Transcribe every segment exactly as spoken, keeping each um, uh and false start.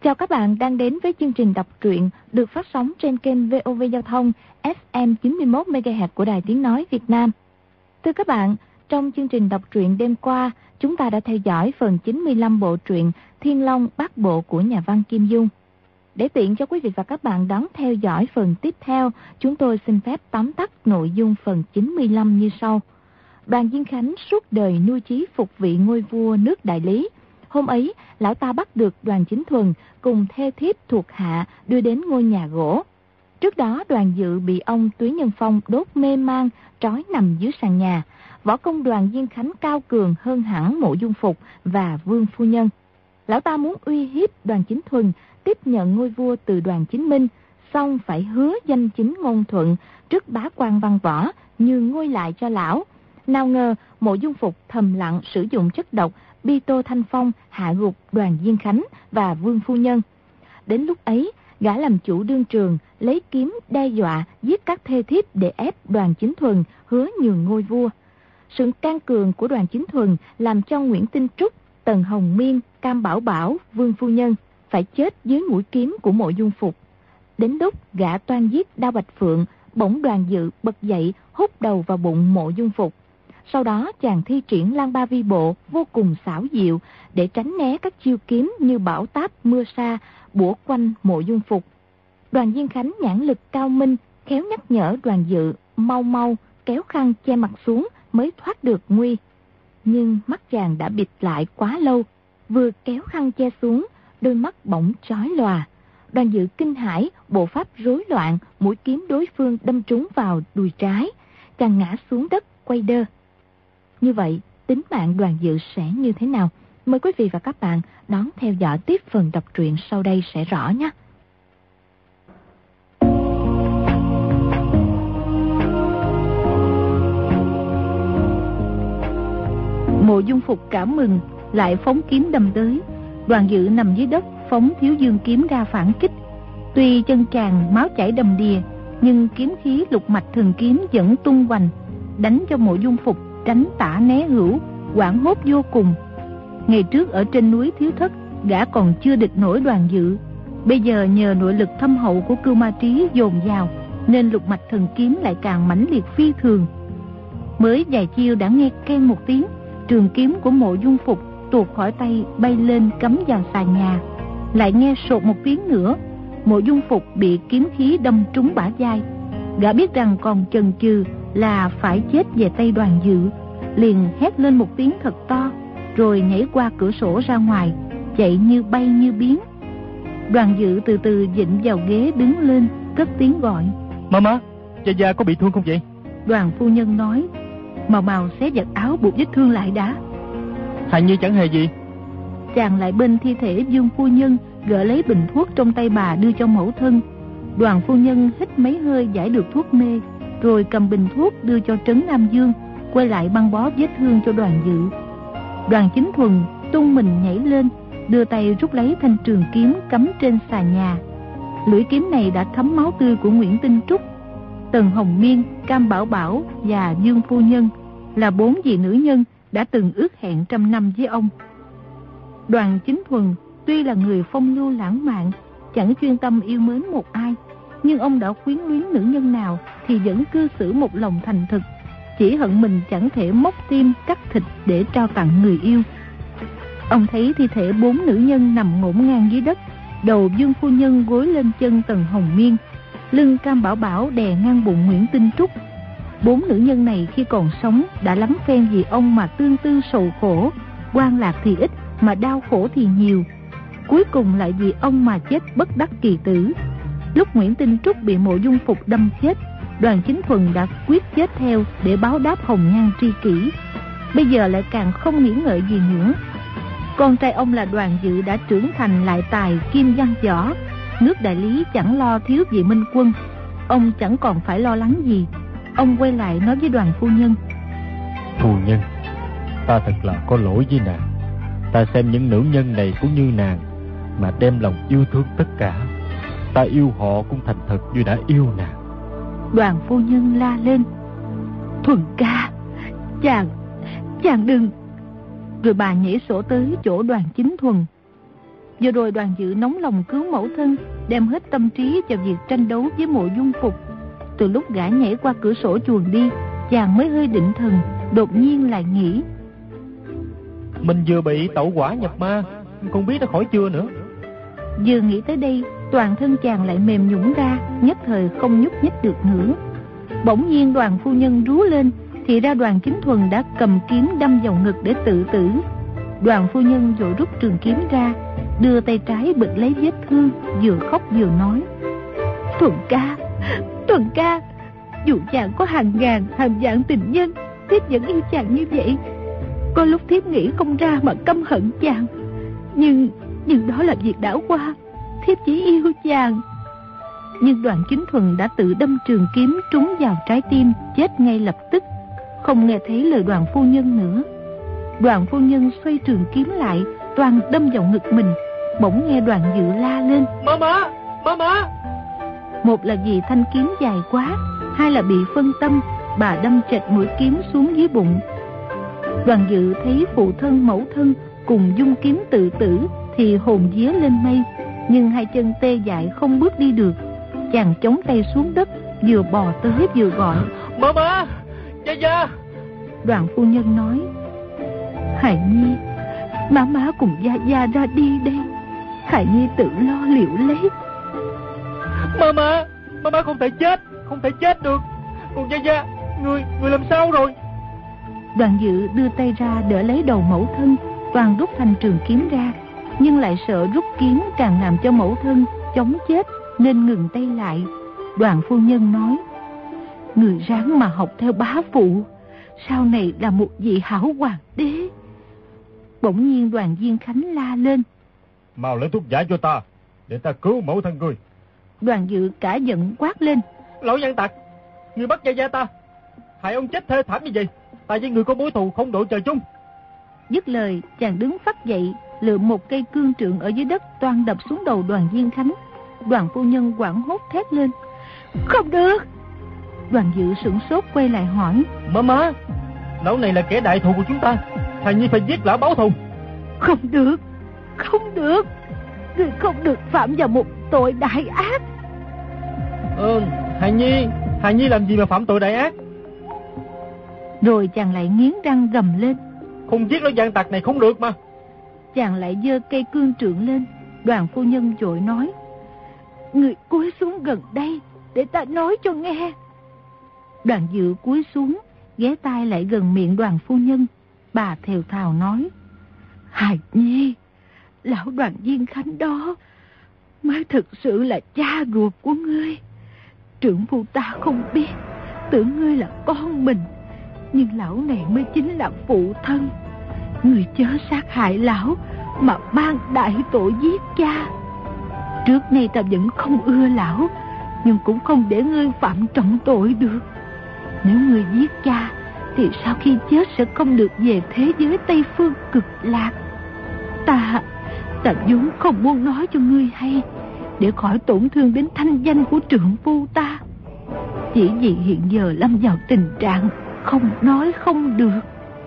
Chào các bạn đang đến với chương trình đọc truyện được phát sóng trên kênh vê o vê Giao thông ép em chín mươi mốt mê ga héc của Đài Tiếng Nói Việt Nam. Thưa các bạn, trong chương trình đọc truyện đêm qua, chúng ta đã theo dõi phần chín mươi lăm bộ truyện Thiên Long Bát Bộ của nhà văn Kim Dung. Để tiện cho quý vị và các bạn đón theo dõi phần tiếp theo, chúng tôi xin phép tóm tắt nội dung phần chín mươi lăm như sau. Đoàn Diên Khánh suốt đời nuôi chí phục vị ngôi vua nước Đại Lý. Hôm ấy, lão ta bắt được Đoàn Chính Thuần cùng thê thiếp thuộc hạ đưa đến ngôi nhà gỗ. Trước đó Đoàn Dự bị ông Túy Nhân Phong đốt mê man, trói nằm dưới sàn nhà. Võ công Đoàn Diên Khánh cao cường hơn hẳn Mộ Dung Phục và Vương Phu Nhân. Lão ta muốn uy hiếp Đoàn Chính Thuần tiếp nhận ngôi vua từ Đoàn Chính Minh, xong phải hứa danh chính ngôn thuận trước bá quan văn võ nhường ngôi lại cho lão. Nào ngờ Mộ Dung Phục thầm lặng sử dụng chất độc Bi Tô Thanh Phong hạ gục Đoàn Diên Khánh và Vương Phu Nhân. Đến lúc ấy, gã làm chủ đương trường lấy kiếm đe dọa giết các thê thiếp để ép Đoàn Chính Thuần hứa nhường ngôi vua. Sự can cường của Đoàn Chính Thuần làm cho Nguyễn Tinh Trúc, Tần Hồng Miên, Cam Bảo Bảo, Vương Phu Nhân phải chết dưới mũi kiếm của Mộ Dung Phục. Đến lúc gã toan giết Đao Bạch Phượng, bỗng Đoàn Dự bật dậy hút đầu vào bụng Mộ Dung Phục. Sau đó chàng thi triển Lang Ba Vi Bộ vô cùng xảo diệu để tránh né các chiêu kiếm như bão táp mưa sa bủa quanh Mộ Dung Phục. Đoàn Diên Khánh nhãn lực cao minh, khéo nhắc nhở Đoàn Dự mau mau kéo khăn che mặt xuống mới thoát được nguy. Nhưng mắt chàng đã bịt lại quá lâu, vừa kéo khăn che xuống, đôi mắt bỗng chói lòa. Đoàn Dự kinh hãi, bộ pháp rối loạn, mũi kiếm đối phương đâm trúng vào đùi trái, chàng ngã xuống đất quay đơ. Như vậy, tính mạng Đoàn Dự sẽ như thế nào? Mời quý vị và các bạn đón theo dõi tiếp phần đọc truyện sau đây sẽ rõ nhé. Mộ Dung Phục cảm mừng, lại phóng kiếm đâm tới. Đoàn Dự nằm dưới đất, phóng Thiếu Dương kiếm ra phản kích. Tuy chân chàng máu chảy đầm đìa, nhưng kiếm khí lục mạch thần kiếm vẫn tung hoành, đánh cho Mộ Dung Phục tránh tả né hữu, hoảng hốt vô cùng. Ngày trước ở trên núi Thiếu Thất, gã còn chưa địch nổi Đoàn Dự. Bây giờ nhờ nội lực thâm hậu của Cưu Ma Trí dồn vào, nên lục mạch thần kiếm lại càng mãnh liệt phi thường. Mới vài chiêu đã nghe keng một tiếng, trường kiếm của Mộ Dung Phục tuột khỏi tay bay lên cắm vào sàn nhà. Lại nghe sột một tiếng nữa, Mộ Dung Phục bị kiếm khí đâm trúng bả vai. Gã biết rằng còn chần chừ là phải chết về tay Đoàn Dự, liền hét lên một tiếng thật to, rồi nhảy qua cửa sổ ra ngoài, chạy như bay như biến. Đoàn Dự từ từ dịnh vào ghế đứng lên, cất tiếng gọi: Mama, cha già có bị thương không vậy? Đoàn Phu Nhân nói: Màu Màu xé giật áo buộc vết thương lại đã. Hạnh Nhi chẳng hề gì. Chàng lại bên thi thể Vương Phu Nhân, gỡ lấy bình thuốc trong tay bà đưa cho mẫu thân. Đoàn Phu Nhân hít mấy hơi giải được thuốc mê, rồi cầm bình thuốc đưa cho Trấn Nam Dương, quay lại băng bó vết thương cho Đoàn Dự. Đoàn Chính Thuần tung mình nhảy lên, đưa tay rút lấy thanh trường kiếm cắm trên sàn nhà. Lưỡi kiếm này đã thấm máu tươi của Nguyễn Tinh Trúc, Tần Hồng Miên, Cam Bảo Bảo và Dương Phu Nhân, là bốn vị nữ nhân đã từng ước hẹn trăm năm với ông. Đoàn Chính Thuần tuy là người phong lưu lãng mạn, chẳng chuyên tâm yêu mến một ai, nhưng ông đã quyến luyến nữ nhân nào thì vẫn cư xử một lòng thành thực, chỉ hận mình chẳng thể móc tim cắt thịt để trao tặng người yêu. Ông thấy thi thể bốn nữ nhân nằm ngổn ngang dưới đất, đầu Dương Phu Nhân gối lên chân Tần Hồng Miên, lưng Cam Bảo Bảo đè ngang bụng Nguyễn Tinh Trúc. Bốn nữ nhân này khi còn sống đã lắm phen vì ông mà tương tư sầu khổ, quan lạc thì ít mà đau khổ thì nhiều, cuối cùng lại vì ông mà chết bất đắc kỳ tử. Lúc Nguyễn Tinh Trúc bị Mộ Dung Phục đâm chết, Đoàn Chính Thuần đã quyết chết theo để báo đáp hồng nhan tri kỷ. Bây giờ lại càng không nghĩ ngợi gì nữa. Con trai ông là Đoàn Dự đã trưởng thành lại tài kim văn võ, nước Đại Lý chẳng lo thiếu gì minh quân, ông chẳng còn phải lo lắng gì. Ông quay lại nói với Đoàn Phu Nhân: Phu Nhân, ta thật là có lỗi với nàng. Ta xem những nữ nhân này cũng như nàng mà đem lòng yêu thương tất cả. Ta yêu họ cũng thành thật như đã yêu nàng. Đoàn Phu Nhân la lên: Thuần ca, chàng, chàng đừng. Rồi bà nhảy sổ tới chỗ Đoàn Chính Thuần. Vừa rồi Đoàn Dự nóng lòng cứu mẫu thân, đem hết tâm trí vào việc tranh đấu với Mộ Dung Phục. Từ lúc gã nhảy qua cửa sổ chuồn đi, chàng mới hơi định thần, đột nhiên lại nghĩ: mình vừa bị tẩu hỏa nhập ma, không biết đã khỏi chưa nữa. Vừa nghĩ tới đây, toàn thân chàng lại mềm nhũn ra, nhất thời không nhúc nhích được nữa. Bỗng nhiên Đoàn phu nhân rú lên, thì ra Đoàn Chính Thuần đã cầm kiếm đâm vào ngực để tự tử. Đoàn phu nhân vội rút trường kiếm ra, đưa tay trái bịt lấy vết thương, vừa khóc vừa nói: Thuần ca, Thuần ca, dù chàng có hàng ngàn hàng vạn tình nhân, thiếp vẫn yêu chàng như vậy. Có lúc thiếp nghĩ không ra mà căm hận chàng, nhưng nhưng đó là việc đã qua. Thiếp chỉ yêu chàng. Nhưng Đoàn Chính Thuần đã tự đâm trường kiếm trúng vào trái tim, chết ngay lập tức, không nghe thấy lời Đoàn phu nhân nữa. Đoàn phu nhân xoay trường kiếm lại, toàn đâm vào ngực mình. Bỗng nghe Đoàn Dự la lên: Mama, Mama. Một là vì thanh kiếm dài quá, hai là bị phân tâm, bà đâm trệt mũi kiếm xuống dưới bụng. Đoàn Dự thấy phụ thân mẫu thân cùng dung kiếm tự tử thì hồn vía lên mây, nhưng hai chân tê dại không bước đi được. Chàng chống tay xuống đất, vừa bò tới vừa gọi: Mama, Gia Gia. Đoàn phu nhân nói: Hải Nhi, má má cùng Gia Gia ra đi đây, Hải Nhi tự lo liệu lấy. Mama, Mama không thể chết, không thể chết được. Còn Gia Gia, người, người làm sao rồi? Đoàn Dự đưa tay ra đỡ lấy đầu mẫu thân, toàn rút thanh trường kiếm ra, nhưng lại sợ rút kiếm càng làm cho mẫu thân chống chết nên ngừng tay lại. Đoàn phu nhân nói: Người ráng mà học theo bá phụ, sau này là một vị hảo hoàng đế. Bỗng nhiên Đoàn Diên Khánh la lên: Mau lấy thuốc giải cho ta, để ta cứu mẫu thân ngươi. Đoàn Dự cả giận quát lên: Lão gian tặc, người bắt Gia Gia ta, hại ông chết thê thảm như vậy, ta với người có mối thù không đội trời chung. Dứt lời, chàng đứng phắt dậy, lượm một cây cương trượng ở dưới đất toan đập xuống đầu Đoàn Diên Khánh. Đoàn phu nhân hoảng hốt thét lên: Không được! Đoàn Dự sửng sốt quay lại hỏi: Mama, lão này là kẻ đại thù của chúng ta, Hài Nhi phải giết lão báo thù. Không được, không được, người không được phạm vào một tội đại ác. Ờ, Hài Nhi, Hài Nhi làm gì mà phạm tội đại ác? Rồi chàng lại nghiến răng gầm lên: Không giết lão gian tặc này không được mà. Chàng lại giơ cây cương trượng lên. Đoàn phu nhân vội nói: Người cúi xuống gần đây để ta nói cho nghe. Đoàn Dự cúi xuống, ghé tai lại gần miệng Đoàn phu nhân. Bà thều thào nói: Hài Nhi, lão Đoàn Diên Khánh đó mới thực sự là cha ruột của ngươi. Trưởng phu ta không biết, tưởng ngươi là con mình, nhưng lão này mới chính là phụ thân. Ngươi chớ sát hại lão mà ban đại tội giết cha. Trước nay ta vẫn không ưa lão, nhưng cũng không để ngươi phạm trọng tội được. Nếu ngươi giết cha thì sau khi chết sẽ không được về thế giới Tây Phương Cực Lạc. Ta Ta vốn không muốn nói cho ngươi hay, để khỏi tổn thương đến thanh danh của trượng phu ta. Chỉ vì hiện giờ lâm vào tình trạng không nói không được.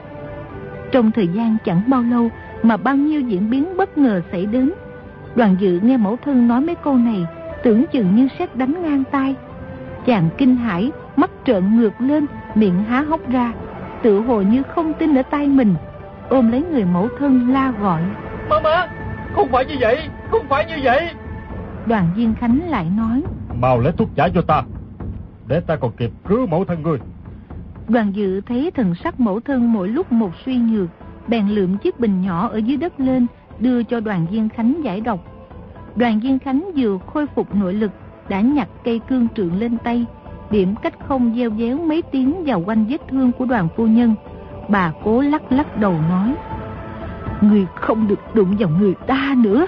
Trong thời gian chẳng bao lâu mà bao nhiêu diễn biến bất ngờ xảy đến. Đoàn Dự nghe mẫu thân nói mấy câu này, tưởng chừng như sét đánh ngang tai. Chàng kinh hãi, mắt trợn ngược lên, miệng há hốc ra, tự hồ như không tin ở tai mình, ôm lấy người mẫu thân la gọi: Mama, không phải như vậy, không phải như vậy. Đoàn Diên Khánh lại nói: Mau lấy thuốc giải cho ta, để ta còn kịp cứu mẫu thân ngươi. Đoàn Dự thấy thần sắc mẫu thân mỗi lúc một suy nhược, bèn lượm chiếc bình nhỏ ở dưới đất lên, đưa cho Đoàn Diên Khánh giải độc. Đoàn Diên Khánh vừa khôi phục nội lực, đã nhặt cây cương trượng lên tay, điểm cách không gieo déo mấy tiếng vào quanh vết thương của Đoàn phu nhân. Bà cố lắc lắc đầu nói: Ngươi không được đụng vào người ta nữa.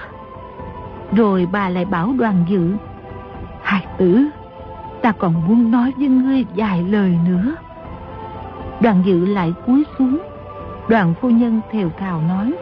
Rồi bà lại bảo Đoàn Dự: Hài tử, ta còn muốn nói với ngươi vài lời nữa. Đoàn Dự lại cúi xuống. Đoàn phu nhân thều thào nói: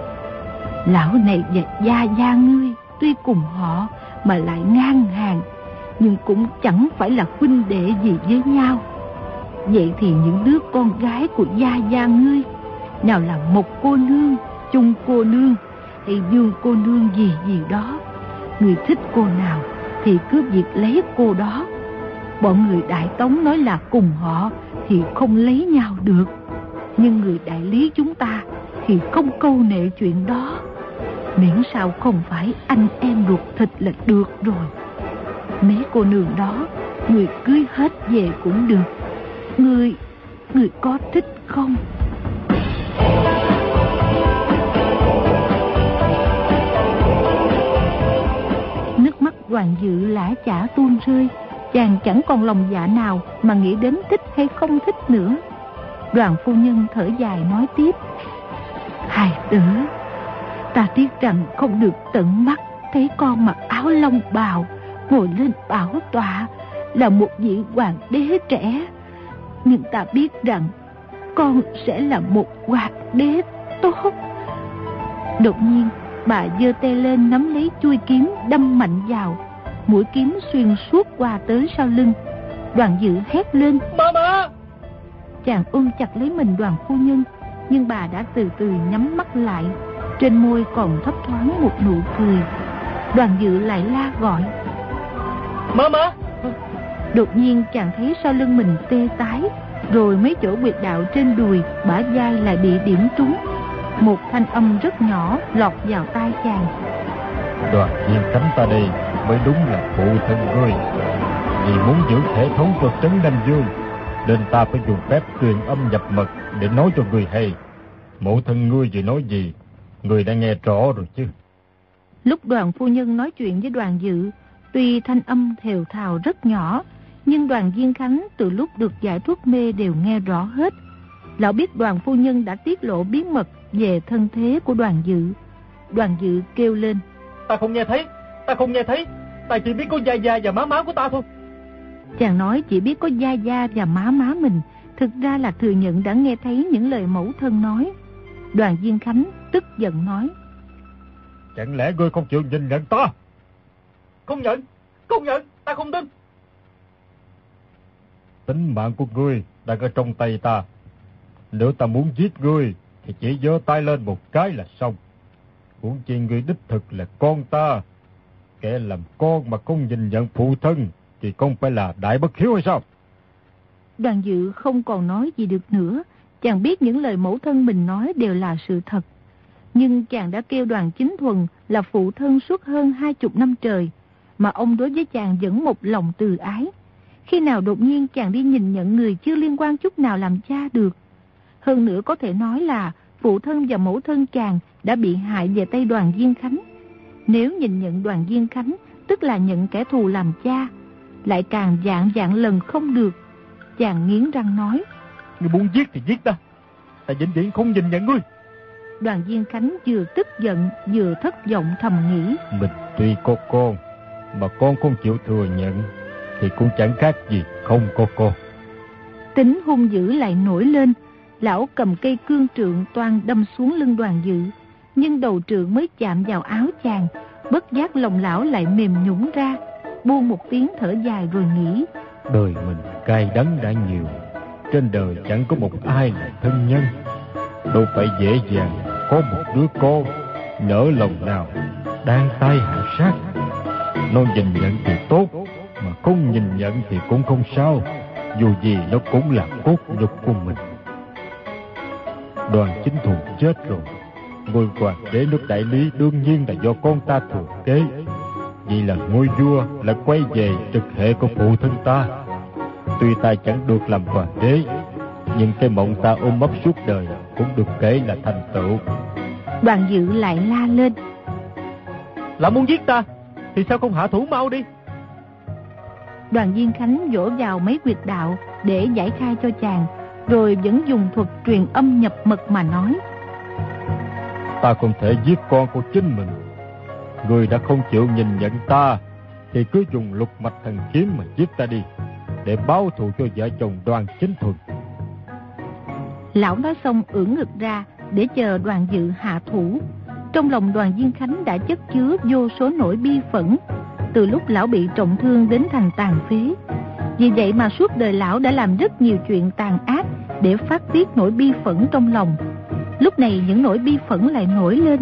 Lão này và gia gia ngươi tuy cùng họ mà lại ngang hàng, nhưng cũng chẳng phải là huynh đệ gì với nhau. Vậy thì những đứa con gái của gia gia ngươi, nào là một cô nương, chung cô nương, hay Dương cô nương gì gì đó. Người thích cô nào thì cứ việc lấy cô đó. Bọn người Đại Tống nói là cùng họ thì không lấy nhau được, nhưng người đại lý chúng ta thì không câu nệ chuyện đó. Miễn sao không phải anh em ruột thịt là được rồi. Mấy cô nương đó người cưới hết về cũng được. Người, người có thích không? Nước mắt Đoàn Dự lã chả tuôn rơi. Chàng chẳng còn lòng dạ nào mà nghĩ đến thích hay không thích nữa. Đoàn phu nhân thở dài nói tiếp: Hài tử, ta tiếc rằng không được tận mắt thấy con mặc áo long bào ngồi lên bảo tọa là một vị hoàng đế trẻ. Nhưng ta biết rằng con sẽ là một hoàng đế tốt. Đột nhiên bà giơ tay lên nắm lấy chuôi kiếm đâm mạnh vào. Mũi kiếm xuyên suốt qua tới sau lưng. Đoàn Dự hét lên: Mama! Chàng ôm chặt lấy mình Đoàn phu nhân, nhưng bà đã từ từ nhắm mắt lại. Trên môi còn thấp thoáng một nụ cười. Đoàn Dự lại la gọi: Mama! Đột nhiên chàng thấy sau lưng mình tê tái, rồi mấy chỗ huyệt đạo trên đùi, bả vai lại bị điểm trúng. Một thanh âm rất nhỏ lọt vào tai chàng: Đoàn Viên Khánh ta đây mới đúng là phụ thân ngươi. Vì muốn giữ thể thống cho trấn Nam Dương, nên ta phải dùng phép truyền âm nhập mật để nói cho ngươi hay. Mẫu thân ngươi vừa nói gì, ngươi đã nghe rõ rồi chứ? Lúc Đoàn phu nhân nói chuyện với Đoàn Dự, tuy thanh âm thều thào rất nhỏ, nhưng Đoàn Viên Khánh từ lúc được giải thuốc mê đều nghe rõ hết. Lão biết Đoàn phu nhân đã tiết lộ bí mật về thân thế của Đoàn Dự. Đoàn Dự kêu lên: Ta không nghe thấy, ta không nghe thấy, ta chỉ biết có gia gia và má má của ta thôi. Chàng nói chỉ biết có gia gia và má má mình, thực ra là thừa nhận đã nghe thấy những lời mẫu thân nói. Đoàn Viên Khánh tức giận nói: Chẳng lẽ ngươi không chịu nhìn nhận ta? Không nhận, không nhận, ta không tin. Tính mạng của ngươi đang ở trong tay ta. Nếu ta muốn giết ngươi thì chỉ giơ tay lên một cái là xong. Huống chi ngươi đích thực là con ta. Kẻ làm con mà không nhìn nhận phụ thân thì không phải là đại bất hiếu hay sao? Đoàn Dự không còn nói gì được nữa. Chàng biết những lời mẫu thân mình nói đều là sự thật. Nhưng chàng đã kêu Đoàn Chính Thuần là phụ thân suốt hơn hai chục năm trời, mà ông đối với chàng vẫn một lòng từ ái. Khi nào đột nhiên chàng đi nhìn nhận người chưa liên quan chút nào làm cha được? Hơn nữa có thể nói là phụ thân và mẫu thân chàng đã bị hại về tay Đoàn Viên Khánh. Nếu nhìn nhận Đoàn Viên Khánh, tức là nhận kẻ thù làm cha, lại càng vạn vạn lần không được. Chàng nghiến răng nói: Ngươi muốn giết thì giết ta, ta vĩnh viễn không nhìn nhận ngươi. Đoàn Viên Khánh vừa tức giận vừa thất vọng thầm nghĩ: Mình tuy có con, mà con không chịu thừa nhận thì cũng chẳng khác gì không có con. Tính hung dữ lại nổi lên. Lão cầm cây cương trượng toan đâm xuống lưng Đoàn Dự, nhưng đầu trượng mới chạm vào áo chàng, bất giác lòng lão lại mềm nhũn ra, buông một tiếng thở dài rồi nghĩ: Đời mình cay đắng đã nhiều, trên đời chẳng có một ai là thân nhân. Đâu phải dễ dàng có một đứa con nỡ lòng nào đang tay hạ sát. Nó nhìn nhận thì tốt, mà không nhìn nhận thì cũng không sao, dù gì nó cũng là cốt nhục của mình. Đoàn Chính Thuần chết rồi, ngôi hoàng đế nước Đại Lý đương nhiên là do con ta thừa kế. Vì là ngôi vua lại quay về trực hệ của phụ thân ta. Tuy ta chẳng được làm hoàng đế, nhưng cái mộng ta ôm ấp suốt đời cũng được kể là thành tựu. Đoàn Dự lại la lên: Là muốn giết ta thì sao không hạ thủ mau đi? Đoàn Viên Khánh vỗ vào mấy huyệt đạo để giải khai cho chàng, rồi vẫn dùng thuật truyền âm nhập mật mà nói: Ta không thể giết con của chính mình. Người đã không chịu nhìn nhận ta thì cứ dùng lục mạch thần kiếm mà giết ta đi, để báo thù cho vợ chồng Đoàn Chính Thuần. Lão nói xong ưỡn ngực ra để chờ Đoàn Dự hạ thủ. Trong lòng Đoàn Viên Khánh đã chất chứa vô số nỗi bi phẫn từ lúc lão bị trọng thương đến thành tàn phế. Vì vậy mà suốt đời lão đã làm rất nhiều chuyện tàn ác để phát tiết nỗi bi phẫn trong lòng. Lúc này những nỗi bi phẫn lại nổi lên,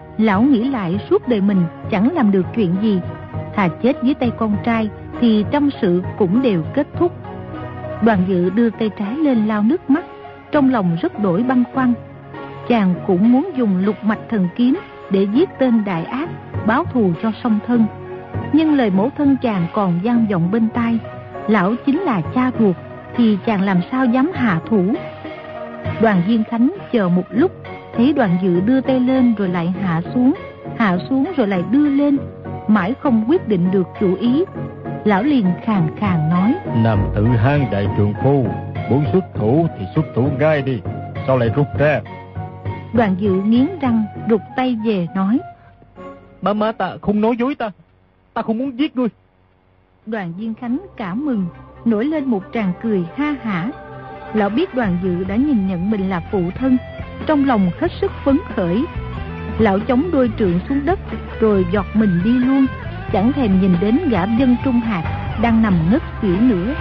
Lão nghĩ lại suốt đời mình chẳng làm được chuyện gì, thà chết dưới tay con trai thì trăm sự cũng đều kết thúc. Đoàn Dự đưa tay trái lên lau nước mắt, trong lòng rất đổi băn khoăn. Chàng cũng muốn dùng lục mạch thần kiếm để giết tên đại ác, báo thù cho song thân. Nhưng lời mẫu thân chàng còn vang vọng bên tai, lão chính là cha ruột, thì chàng làm sao dám hạ thủ. Đoàn Diên Khánh chờ một lúc, thấy Đoàn Dự đưa tay lên rồi lại hạ xuống, hạ xuống rồi lại đưa lên, mãi không quyết định được chủ ý. Lão liền khàn khàn nói: Nam tử Hán đại trượng phu, muốn xuất thủ thì xuất thủ ngay đi, sao lại rút ra? Đoàn Dự nghiến răng rụt tay về nói: Má má ta không nói dối ta, ta không muốn giết ngươi. Đoàn Diên Khánh cảm mừng, nổi lên một tràng cười ha hả. Lão biết Đoàn Dự đã nhìn nhận mình là phụ thân, trong lòng hết sức phấn khởi. Lão chống đôi trượng xuống đất rồi giọt mình đi luôn, chẳng thèm nhìn đến gã Dân Trung Hạc đang nằm ngất xỉu nữa.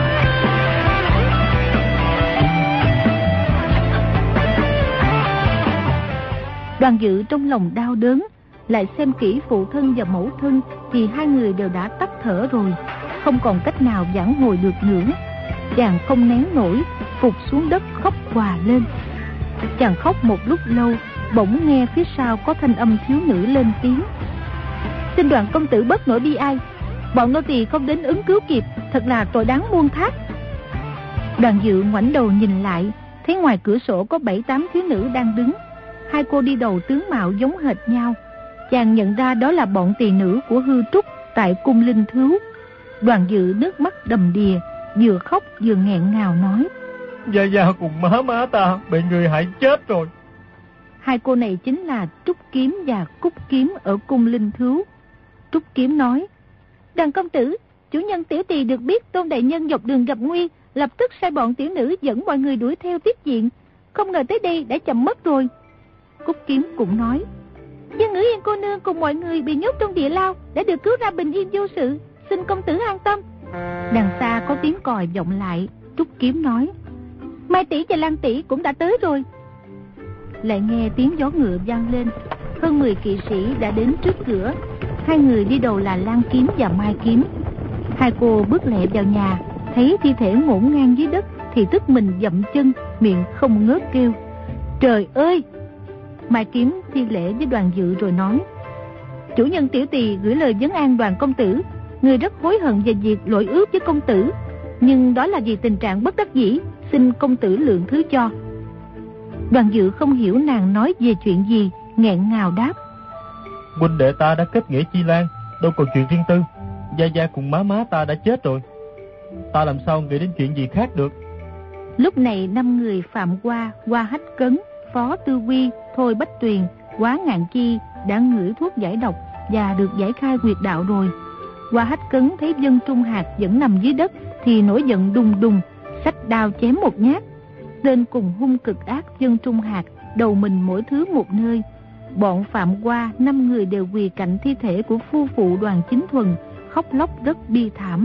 Đoàn Dự trong lòng đau đớn, lại xem kỹ phụ thân và mẫu thân thì hai người đều đã tắt thở rồi, không còn cách nào vãn hồi được nữa. Chàng không nén nổi, phục xuống đất khóc òa lên. Chàng khóc một lúc lâu, bỗng nghe phía sau có thanh âm thiếu nữ lên tiếng: Xin Đoàn công tử bớt nỗi bi ai, bọn nô tỳ không đến ứng cứu kịp, thật là tội đáng muôn thác. Đoàn Dự ngoảnh đầu nhìn lại, thấy ngoài cửa sổ có bảy tám thiếu nữ đang đứng. Hai cô đi đầu tướng mạo giống hệt nhau. Chàng nhận ra đó là bọn tỳ nữ của Hư Trúc tại cung Linh Thứu. Đoàn Dự nước mắt đầm đìa, vừa khóc vừa nghẹn ngào nói: Gia Gia cùng má má ta bị người hại chết rồi. Hai cô này chính là Trúc Kiếm và Cúc Kiếm ở cung Linh Thứu. Trúc Kiếm nói: Đoàn công tử, chủ nhân tiểu tỳ được biết Tôn đại nhân dọc đường gặp nguy, lập tức sai bọn tiểu nữ dẫn mọi người đuổi theo tiếp diện, không ngờ tới đây đã chậm mất rồi. Cúc Kiếm cũng nói: Dương Ngữ Yên cô nương cùng mọi người bị nhốt trong địa lao, đã được cứu ra bình yên vô sự, xin công tử an tâm. Đằng xa có tiếng còi vọng lại. Trúc Kiếm nói: Mai tỷ và Lan tỷ cũng đã tới rồi. Lại nghe tiếng gió ngựa vang lên, hơn mười kỵ sĩ đã đến trước cửa. Hai người đi đầu là Lan Kiếm và Mai Kiếm. Hai cô bước lẹ vào nhà, thấy thi thể ngổn ngang dưới đất thì tức mình dậm chân, miệng không ngớt kêu: Trời ơi! Mai Kiếm thi lễ với Đoàn Dự rồi nói: Chủ nhân tiểu tỳ gửi lời vấn an Đoàn công tử, người rất hối hận về việc lỗi ước với công tử, nhưng đó là vì tình trạng bất đắc dĩ, xin công tử lượng thứ cho. Đoàn Dự không hiểu nàng nói về chuyện gì, nghẹn ngào đáp: Huynh đệ ta đã kết nghĩa chi lan, đâu còn chuyện riêng tư. Gia Gia cùng má má ta đã chết rồi, ta làm sao nghĩ đến chuyện gì khác được. Lúc này năm người Phạm Qua, Qua Hách Cấn, Phó Tư Quy, Thôi Bách Tuyền, Quá Ngạn Chi đã ngửi thuốc giải độc và được giải khai huyệt đạo rồi. Qua Hách Cấn thấy Dân Trung Hạc vẫn nằm dưới đất thì nổi giận đùng đùng, xách đao chém một nhát. Tên cùng hung cực ác Dân Trung Hạc, đầu mình mỗi thứ một nơi. Bọn Phạm Qua năm người đều quỳ cạnh thi thể của phu phụ Đoàn Chính Thuần, khóc lóc rất bi thảm.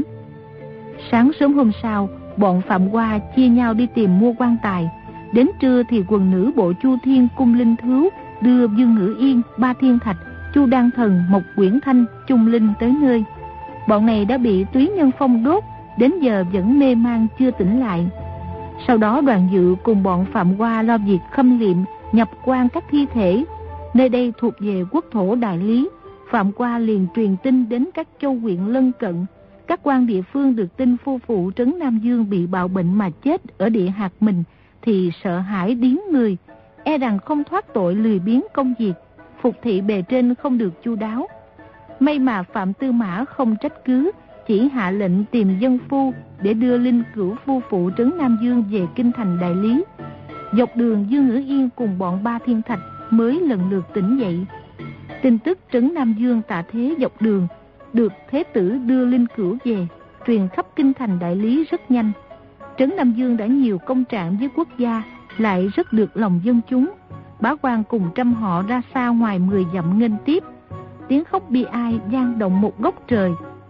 Sáng sớm hôm sau, bọn Phạm Qua chia nhau đi tìm mua quan tài. Đến trưa thì quần nữ bộ Chu Thiên cung Linh Thứu đưa Dương Ngữ Yên, Ba Thiên Thạch, Chu Đan Thần, Mộc Quyển Thanh, Trung Linh tới nơi. Bọn này đã bị Túy Nhân Phong đốt, đến giờ vẫn mê man chưa tỉnh lại. Sau đó Đoàn Dự cùng bọn Phạm Qua lo việc khâm liệm, nhập quan các thi thể. Nơi đây thuộc về quốc thổ Đại Lý. Phạm Qua liền truyền tin đến các châu huyện lân cận. Các quan địa phương được tin phu phụ Trấn Nam Dương bị bạo bệnh mà chết ở địa hạt mình thì sợ hãi điếng người, e rằng không thoát tội lười biếng công việc, phục thị bề trên không được chu đáo. May mà Phạm Tư Mã không trách cứ, chỉ hạ lệnh tìm dân phu để đưa linh cữu phu phụ Trấn Nam Dương về kinh thành Đại Lý. Dọc đường Dương Ngữ Yên cùng bọn Ba Thiên Thạch mới lần lượt tỉnh dậy. Tin tức Trấn Nam Dương tạ thế dọc đường, được Thế Tử đưa linh cữu về, truyền khắp kinh thành Đại Lý rất nhanh. Trấn Nam Dương đã nhiều công trạng với quốc gia, lại rất được lòng dân chúng. Bá quan cùng trăm họ ra xa ngoài mười dặm nghênh tiếp. Tiếng khóc bi ai vang động một góc trời.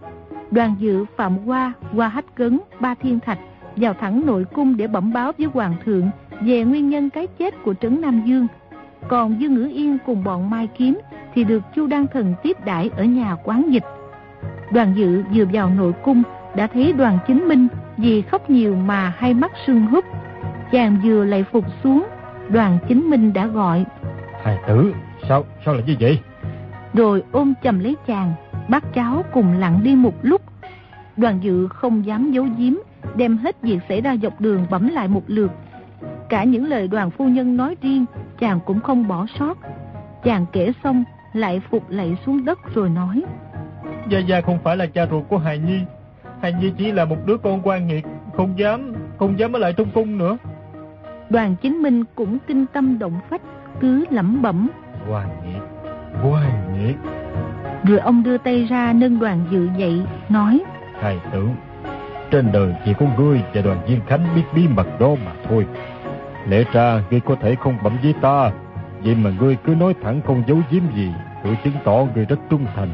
Đoàn Dự, Phạm Qua, Qua Hách Cấn, Ba Thiên Thạch vào thẳng nội cung để bẩm báo với hoàng thượng về nguyên nhân cái chết của Trấn Nam Dương. Còn Dương Ngữ Yên cùng bọn Mai Kiếm thì được Chu Đan Thần tiếp đãi ở nhà quán dịch. Đoàn Dự vừa vào nội cung đã thấy Đoàn Chính Minh vì khóc nhiều mà hai mắt sưng húp. Chàng vừa lạy phục xuống, Đoàn Chính Minh đã gọi: Hài tử, sao, sao lại như vậy? Rồi ôm chầm lấy chàng, bác cháu cùng lặng đi một lúc. Đoàn Dự không dám giấu giếm, đem hết việc xảy ra dọc đường bẩm lại một lượt. Cả những lời Đoàn phu nhân nói riêng, chàng cũng không bỏ sót. Chàng kể xong, lại phục lạy xuống đất rồi nói: Gia Gia không phải là cha ruột của Hài Nhi. Hài Nhi chỉ là một đứa con quan nghiệt, không dám, không dám ở lại trong cung nữa. Đoàn Chính Minh cũng kinh tâm động phách, cứ lẩm bẩm: Quan nghiệt, quan nghiệt. Rồi ông đưa tay ra nâng Đoàn Dự dậy, nói: Hài tử, trên đời chỉ có ngươi và Đoàn Viên Khánh biết bí mật đó mà thôi. Lẽ ra ngươi có thể không bẩm với ta, vậy mà ngươi cứ nói thẳng không giấu giếm gì, tự chứng tỏ ngươi rất trung thành.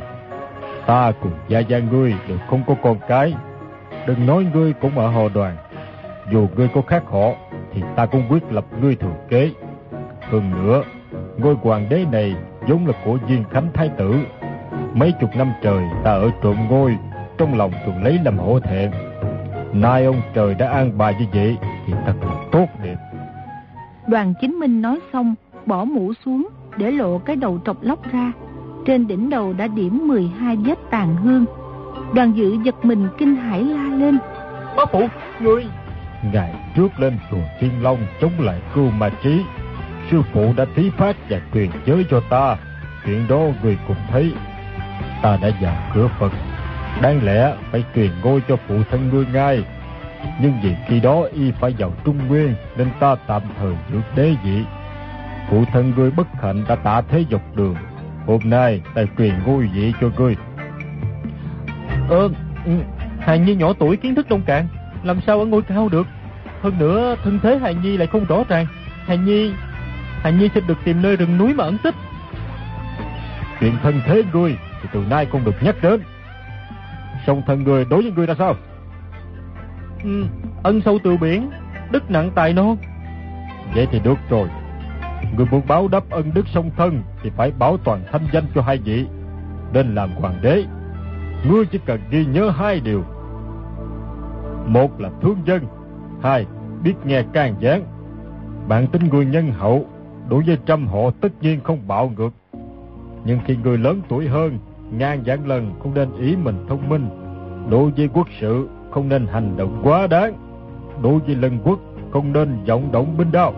Ta cùng Gia Gia ngươi đều không có con cái, đừng nói ngươi cũng ở họ Đoàn. Dù ngươi có khác họ thì ta cũng quyết lập ngươi thừa kế. Hơn nữa, ngôi hoàng đế này vốn là của Viên Khánh thái tử. Mấy chục năm trời ta ở trộm ngôi, trong lòng thường lấy làm hổ thẹn. Nay ông trời đã an bài như vậy thì thật là tốt đẹp. Đoàn Chính Minh nói xong, bỏ mũ xuống, để lộ cái đầu trọc lóc ra. Trên đỉnh đầu đã điểm mười hai vết tàn hương. Đoàn Dự giật mình kinh hãi la lên: Bá phụ, ngươi! Ngày trước lên chùa Thiên Long chống lại Cưu Ma Chí, sư phụ đã thí phát và truyền giới cho ta. Chuyện đó người cũng thấy. Ta đã vào cửa Phật, đáng lẽ phải truyền ngôi cho phụ thân ngươi ngay. Nhưng vì khi đó y phải vào Trung Nguyên nên ta tạm thời giữ đế vị. Phụ thân ngươi bất hạnh đã tạ thế dọc đường. Hôm nay ta truyền ngôi vị cho ngươi. Ờ, Hài Nhi nhỏ tuổi kiến thức nông cạn, làm sao ở ngôi cao được? Hơn nữa thân thế Hài Nhi lại không rõ ràng. Hài Nhi Hài Nhi sẽ được tìm nơi rừng núi mà ẩn tích. Chuyện thân thế ngươi thì từ nay không được nhắc đến. Song thân ngươi đối với ngươi ra sao? Ừ, ân sâu từ biển, đức nặng tài non. Vậy thì được rồi. Ngươi muốn báo đáp ân đức song thân thì phải bảo toàn thanh danh cho hai vị. Nên làm hoàng đế, ngươi chỉ cần ghi nhớ hai điều: một là thương dân, hai biết nghe can gián. Bản tính ngươi nhân hậu, đối với trăm họ tất nhiên không bạo ngược. Nhưng khi người lớn tuổi hơn, ngàn vạn lần không nên ý mình thông minh. Đối với quốc sự không nên hành động quá đáng. Đối với lân quốc không nên vọng động binh đao.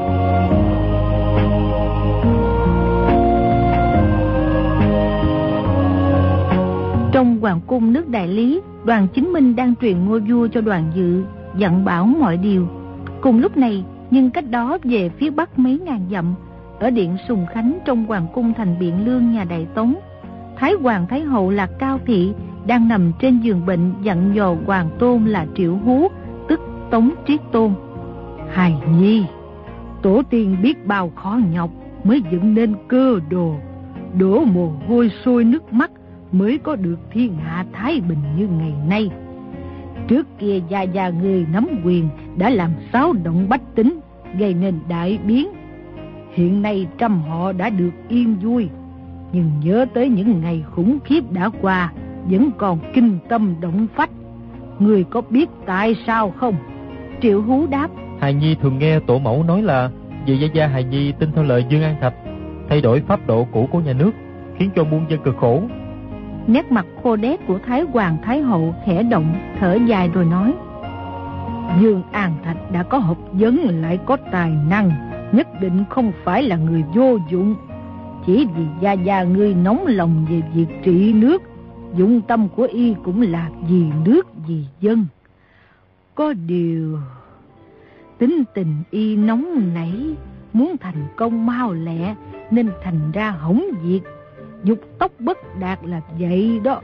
Trong hoàng cung nước Đại Lý, Đoàn Chính Minh đang truyền ngôi vua cho Đoàn Dự, dặn bảo mọi điều. Cùng lúc này, nhưng cách đó về phía bắc mấy ngàn dặm, ở điện Sùng Khánh trong hoàng cung thành Biện Lương nhà Đại Tống, Thái Hoàng Thái Hậu là Cao Thị đang nằm trên giường bệnh dặn dò hoàng tôn là Triệu Hú, tức Tống Triết Tôn: Hài Nhi, tổ tiên biết bao khó nhọc mới dựng nên cơ đồ, đổ mồ hôi sôi nước mắt mới có được thiên hạ thái bình như ngày nay. Trước kia Gia Gia người nắm quyền đã làm xáo động bách tính, gây nên đại biến. Hiện nay trăm họ đã được yên vui, nhưng nhớ tới những ngày khủng khiếp đã qua, vẫn còn kinh tâm động phách. Người có biết tại sao không? Triệu Hú đáp: Hài Nhi thường nghe tổ mẫu nói là vì Gia Gia Hài Nhi tin theo lời Dương An Thạch, thay đổi pháp độ cũ của nhà nước, khiến cho muôn dân cực khổ. Nét mặt khô đét của Thái Hoàng Thái Hậu khẽ động, thở dài rồi nói: Dương An Thạch đã có học vấn lại có tài năng, nhất định không phải là người vô dụng. Chỉ vì Gia Gia ngươi nóng lòng về việc trị nước, dụng tâm của y cũng là vì nước vì dân. Có điều tính tình y nóng nảy, muốn thành công mau lẹ nên thành ra hỏng việc, dục tốc bất đạt là vậy đó.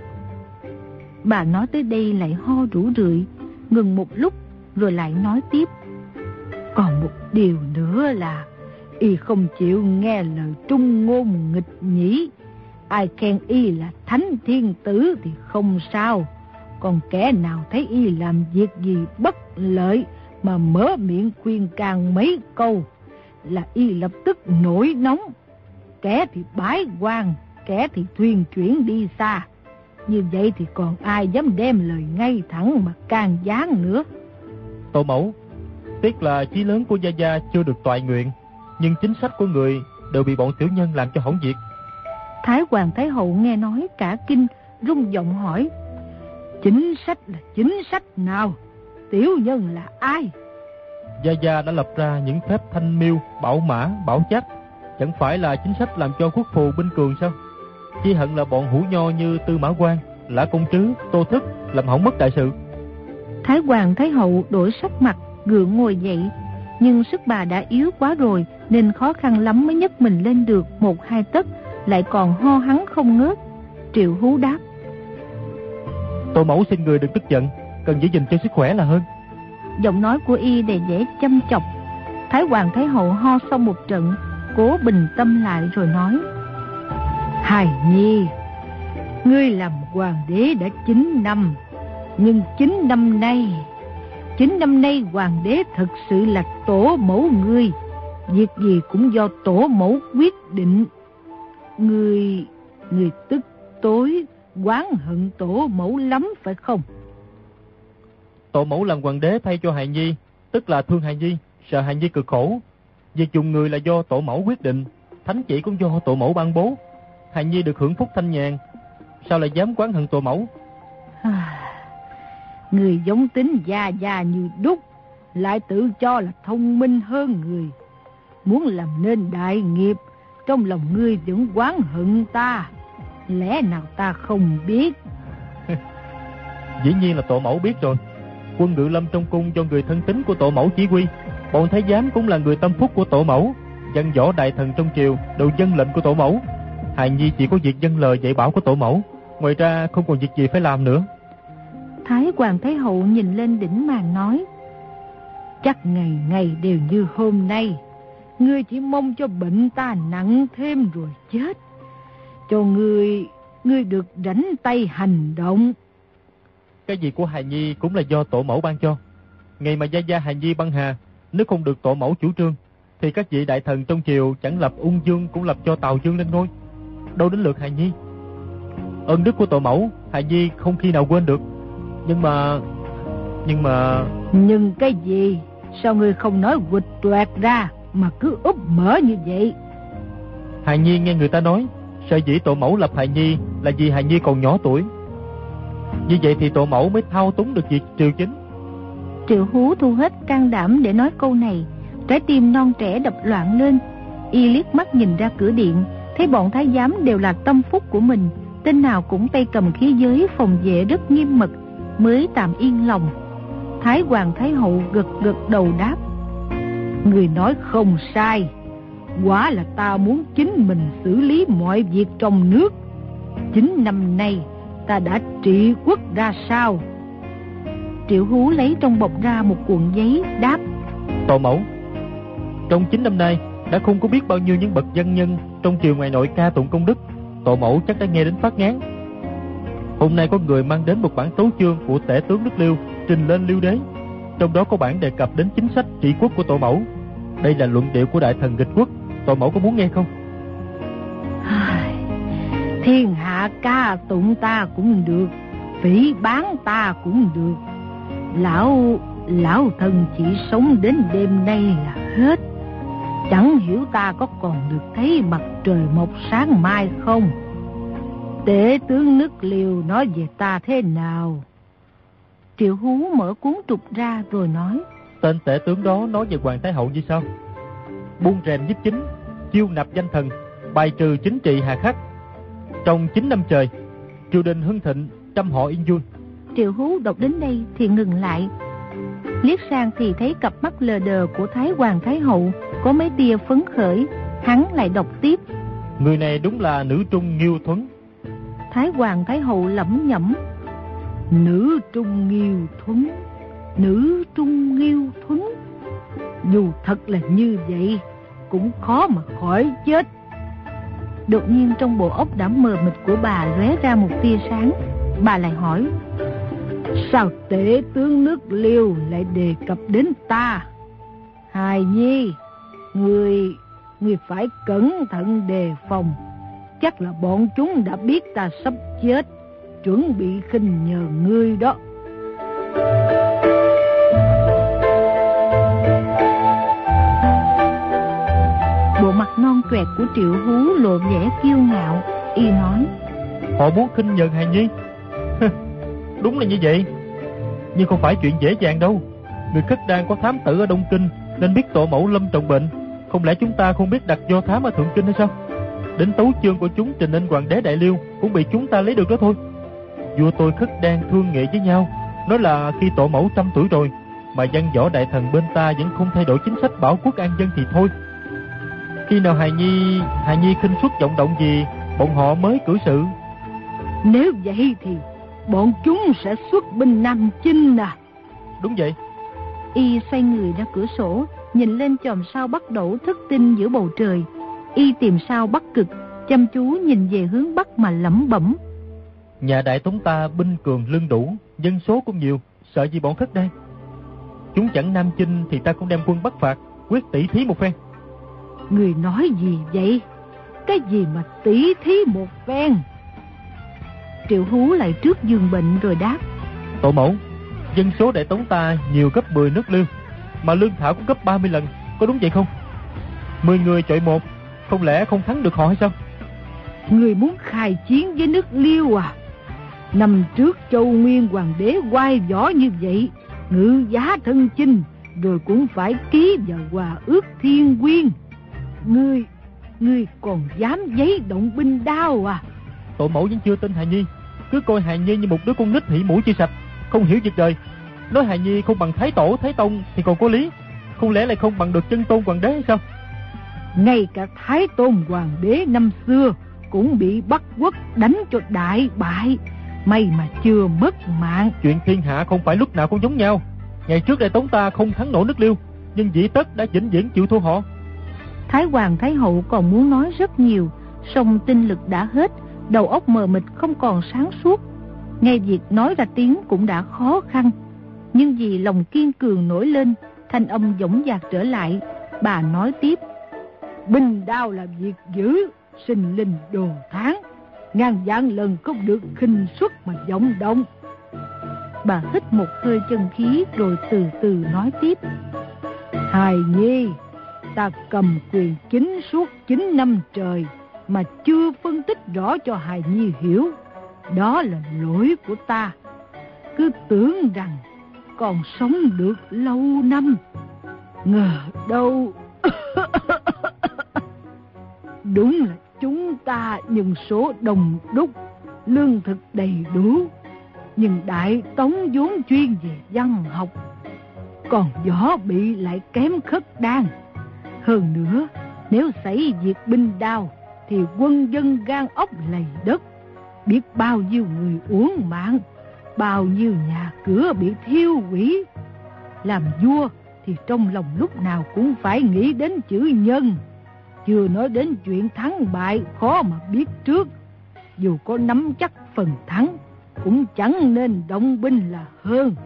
Bà nói tới đây lại ho rủ rượi, ngừng một lúc rồi lại nói tiếp: Còn một điều nữa là y không chịu nghe lời trung ngôn nghịch nhĩ. Ai khen y là thánh thiên tử thì không sao, còn kẻ nào thấy y làm việc gì bất lợi mà mở miệng khuyên can mấy câu là y lập tức nổi nóng. Kẻ thì bái quan, kẻ thì thuyền chuyển đi xa. Như vậy thì còn ai dám đem lời ngay thẳng mà can gián nữa. Tổ mẫu, tiếc là chí lớn của gia gia chưa được toại nguyện, nhưng chính sách của người đều bị bọn tiểu nhân làm cho hỏng việc. Thái Hoàng Thái Hậu nghe nói cả kinh, rung giọng hỏi: chính sách là chính sách nào? Tiểu nhân là ai? Gia gia đã lập ra những phép thanh miêu, bảo mã, bảo chắc, chẳng phải là chính sách làm cho quốc phù binh cường sao? Chỉ hận là bọn hủ nho như Tư Mã Quan, Lã Công Trứ, Tô Thức làm hỏng mất đại sự. Thái Hoàng Thái Hậu đổi sắc mặt, gượng ngồi dậy, nhưng sức bà đã yếu quá rồi nên khó khăn lắm mới nhấc mình lên được một hai tấc, lại còn ho hắng không ngớt. Triệu Hú đáp: Tổ mẫu xin người đừng tức giận, cần giữ gìn cho sức khỏe là hơn. Giọng nói của y đầy vẻ chăm chọc. Thái Hoàng Thái Hậu ho xong một trận, cố bình tâm lại rồi nói: Hài Nhi, ngươi làm hoàng đế đã chín năm, nhưng chín năm nay, chín năm nay hoàng đế thật sự là tổ mẫu ngươi, việc gì cũng do tổ mẫu quyết định. Ngươi, ngươi tức tối, oán hận tổ mẫu lắm phải không? Tổ mẫu làm hoàng đế thay cho Hài Nhi, tức là thương Hài Nhi, sợ Hài Nhi cực khổ. Việc dùng người là do tổ mẫu quyết định, thánh chỉ cũng do tổ mẫu ban bố. Hài Nhi được hưởng phúc thanh nhàn, sao lại dám oán hận tổ mẫu? Người giống tính già già như đúc, lại tự cho là thông minh hơn người. Muốn làm nên đại nghiệp, trong lòng ngươi vẫn oán hận ta. Lẽ nào ta không biết? Dĩ nhiên là tổ mẫu biết rồi. Quân Ngự Lâm trong cung do người thân tín của tổ mẫu chỉ huy. Bọn thái giám cũng là người tâm phúc của tổ mẫu. Văn võ đại thần trong triều đều vâng lệnh của tổ mẫu. Hài Nhi chỉ có việc vâng lời dạy bảo của tổ mẫu, ngoài ra không còn việc gì phải làm nữa. Thái Hoàng Thái Hậu nhìn lên đỉnh màn nói: Chắc ngày ngày đều như hôm nay, ngươi chỉ mong cho bệnh ta nặng thêm rồi chết, cho ngươi ngươi được rảnh tay hành động. Cái gì của Hài Nhi cũng là do tổ mẫu ban cho. Ngày mà gia gia Hài Nhi băng hà, nếu không được tổ mẫu chủ trương, thì các vị đại thần trong triều chẳng lập Ung Dương cũng lập cho Tào Dương lên ngôi. Đâu đến lượt Hài Nhi. Ơn đức của tổ mẫu Hài Nhi không khi nào quên được. Nhưng mà Nhưng mà Nhưng cái gì? Sao ngươi không nói quịch toẹt ra mà cứ úp mở như vậy? Hài Nhi nghe người ta nói, sở dĩ tổ mẫu lập Hài Nhi là vì Hài Nhi còn nhỏ tuổi. Như vậy thì tổ mẫu mới thao túng được việc triều chính. Triệu Hú thu hết can đảm để nói câu này, trái tim non trẻ đập loạn lên. Y liếc mắt nhìn ra cửa điện, thấy bọn thái giám đều là tâm phúc của mình, tên nào cũng tay cầm khí giới phòng vệ rất nghiêm mật, mới tạm yên lòng. Thái Hoàng Thái Hậu gật gật đầu đáp: Người nói không sai, quả là ta muốn chính mình xử lý mọi việc trong nước. Chín năm nay ta đã trị quốc ra sao? Triệu Hú lấy trong bọc ra một cuộn giấy đáp: Tổ mẫu, trong chín năm nay đã không có biết bao nhiêu những bậc văn nhân trong triều ngoài nội ca tụng công đức. Tổ mẫu chắc đã nghe đến phát ngán. Hôm nay có người mang đến một bản tấu chương của tể tướng nước Liêu trình lên Liêu đế, trong đó có bản đề cập đến chính sách trị quốc của tổ mẫu. Đây là luận điệu của đại thần nghịch quốc, tổ mẫu có muốn nghe không? Thiên hạ ca tụng ta cũng được, phỉ bán ta cũng được. Lão Lão thần chỉ sống đến đêm nay là hết. Chẳng hiểu ta có còn được thấy mặt trời mọc sáng mai không? Tể tướng nước Liêu nói về ta thế nào? Triệu Hú mở cuốn trục ra rồi nói: Tên tể tướng đó nói về Hoàng Thái Hậu như sau: buông rèm giúp chính, chiêu nạp danh thần, bài trừ chính trị hà khắc. Trong chín năm trời, triều đình hưng thịnh, trăm họ yên vui. Triệu Hú đọc đến đây thì ngừng lại, liếc sang thì thấy cặp mắt lờ đờ của Thái Hoàng Thái Hậu có mấy tia phấn khởi. Hắn lại đọc tiếp: Người này đúng là nữ trung Nghiêu Thuấn. Thái Hoàng Thái Hậu lẩm nhẩm: Nữ trung Nghiêu Thuấn, nữ trung Nghiêu Thuấn. Dù thật là như vậy, cũng khó mà khỏi chết. Đột nhiên trong bộ óc đã mờ mịt của bà lóe ra một tia sáng. Bà lại hỏi: Sao tể tướng nước Liêu lại đề cập đến ta? Hài Nhi, Người, người phải cẩn thận đề phòng. Chắc là bọn chúng đã biết ta sắp chết, chuẩn bị khinh nhờ ngươi đó. Bộ mặt non choẹt của Triệu Hú lộ vẻ kiêu ngạo. Y nói: Họ muốn khinh nhờn hài nhi. Đúng là như vậy, nhưng không phải chuyện dễ dàng đâu. Người Khất Đan có thám tử ở Đông Kinh, nên biết tổ mẫu lâm trọng bệnh. Không lẽ chúng ta không biết đặt do thám ở Thượng Kinh hay sao? Đến tấu chương của chúng trình lên hoàng đế Đại Liêu cũng bị chúng ta lấy được đó thôi. Vua tôi Khất Đan thương nghị với nhau, nói là khi tổ mẫu trăm tuổi rồi mà văn võ đại thần bên ta vẫn không thay đổi chính sách bảo quốc an dân thì thôi. Khi nào hài nhi hài nhi khinh suất vọng động gì, bọn họ mới cử sự. Nếu vậy thì bọn chúng sẽ xuất binh Nam Chinh à? Đúng vậy. Y xoay người ra cửa sổ, nhìn lên chòm sao Bắc Đẩu thất tinh giữa bầu trời. Y tìm sao Bắc Cực, chăm chú nhìn về hướng Bắc mà lẩm bẩm: Nhà Đại Tống ta binh cường lương đủ, dân số cũng nhiều, sợ gì bọn Khất Đan. Chúng chẳng Nam Chinh thì ta cũng đem quân bắt phạt, quyết tỷ thí một phen. Người nói gì vậy? Cái gì mà tỷ thí một phen? Triệu Hú lại trước giường bệnh rồi đáp: Tổ mẫu, dân số Đại Tống ta nhiều gấp mười nước Liêu, mà lương thảo cũng gấp ba mươi lần, có đúng vậy không? Mười người chọi một, không lẽ không thắng được họ hay sao? Người muốn khai chiến với nước Liêu à? Năm trước Châu Nguyên hoàng đế oai võ như vậy, ngự giá thân chinh, rồi cũng phải ký vào hòa ước thiên quyên. Ngươi, ngươi còn dám giấy động binh đao à? Tổ mẫu vẫn chưa tin hài nhi, cứ coi hài nhi như một đứa con nít hỉ mũi chưa sạch, không hiểu việc đời. Nói hài nhi không bằng Thái Tổ, Thái Tông thì còn có lý, không lẽ lại không bằng được chân tôn hoàng đế hay sao? Ngay cả Thái Tôn hoàng đế năm xưa cũng bị Bắc Quốc đánh cho đại bại, may mà chưa mất mạng. Chuyện thiên hạ không phải lúc nào cũng giống nhau. Ngày trước Đại Tống ta không thắng nổi nước Liêu, nhưng Dĩ Tất đã vĩnh viễn chịu thua họ. Thái Hoàng Thái Hậu còn muốn nói rất nhiều, song tinh lực đã hết, đầu óc mờ mịt không còn sáng suốt. Ngay việc nói ra tiếng cũng đã khó khăn. Nhưng vì lòng kiên cường nổi lên, thanh âm dõng dạc trở lại. Bà nói tiếp: Binh đao là việc dữ, sinh linh đồ tháng, ngàn vạn lần không được khinh suất mà vọng động. Bà hít một hơi chân khí rồi từ từ nói tiếp: Hài nhi, ta cầm quyền chính suốt chín năm trời mà chưa phân tích rõ cho hài nhi hiểu. Đó là lỗi của ta. Cứ tưởng rằng còn sống được lâu năm, ngờ đâu đúng là chúng ta nhân số đông đúc, lương thực đầy đủ, nhưng Đại Tống vốn chuyên về văn học, còn Võ Bị lại kém Khất Đan. Hơn nữa, nếu xảy việc binh đao thì quân dân gan ốc lầy đất, biết bao nhiêu người uổng mạng, bao nhiêu nhà cửa bị thiêu hủy. Làm vua thì trong lòng lúc nào cũng phải nghĩ đến chữ nhân, chưa nói đến chuyện thắng bại khó mà biết trước. Dù có nắm chắc phần thắng, cũng chẳng nên động binh là hơn.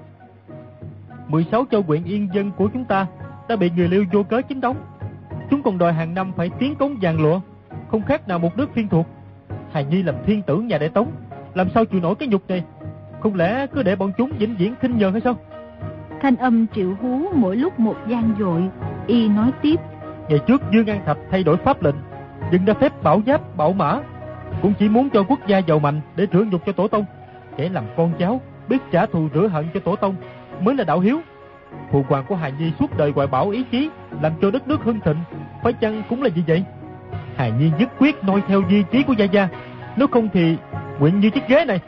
mười sáu châu huyện yên dân của chúng ta đã bị người Liêu vô cớ chiếm đóng. Chúng còn đòi hàng năm phải tiến cống vàng lụa, không khác nào một nước phiên thuộc. Hài nhi làm thiên tử nhà Đại Tống, làm sao chịu nổi cái nhục này? Không lẽ cứ để bọn chúng vĩnh viễn khinh nhờn hay sao? Thanh âm Triệu Hú mỗi lúc một vang dội. Y nói tiếp: Ngày trước Dương An Thạch thay đổi pháp lệnh, dựng ra phép bảo giáp bảo mã, cũng chỉ muốn cho quốc gia giàu mạnh để rửa nhục cho tổ tông. Kẻ làm con cháu biết trả thù rửa hận cho tổ tông mới là đạo hiếu. Phụ hoàng của hài nhi suốt đời hoài bão ý chí, làm cho đất nước hưng thịnh, phải chăng cũng là gì vậy? Hài nhi nhất quyết noi theo di chí của gia gia, nếu không thì nguyện như chiếc ghế này.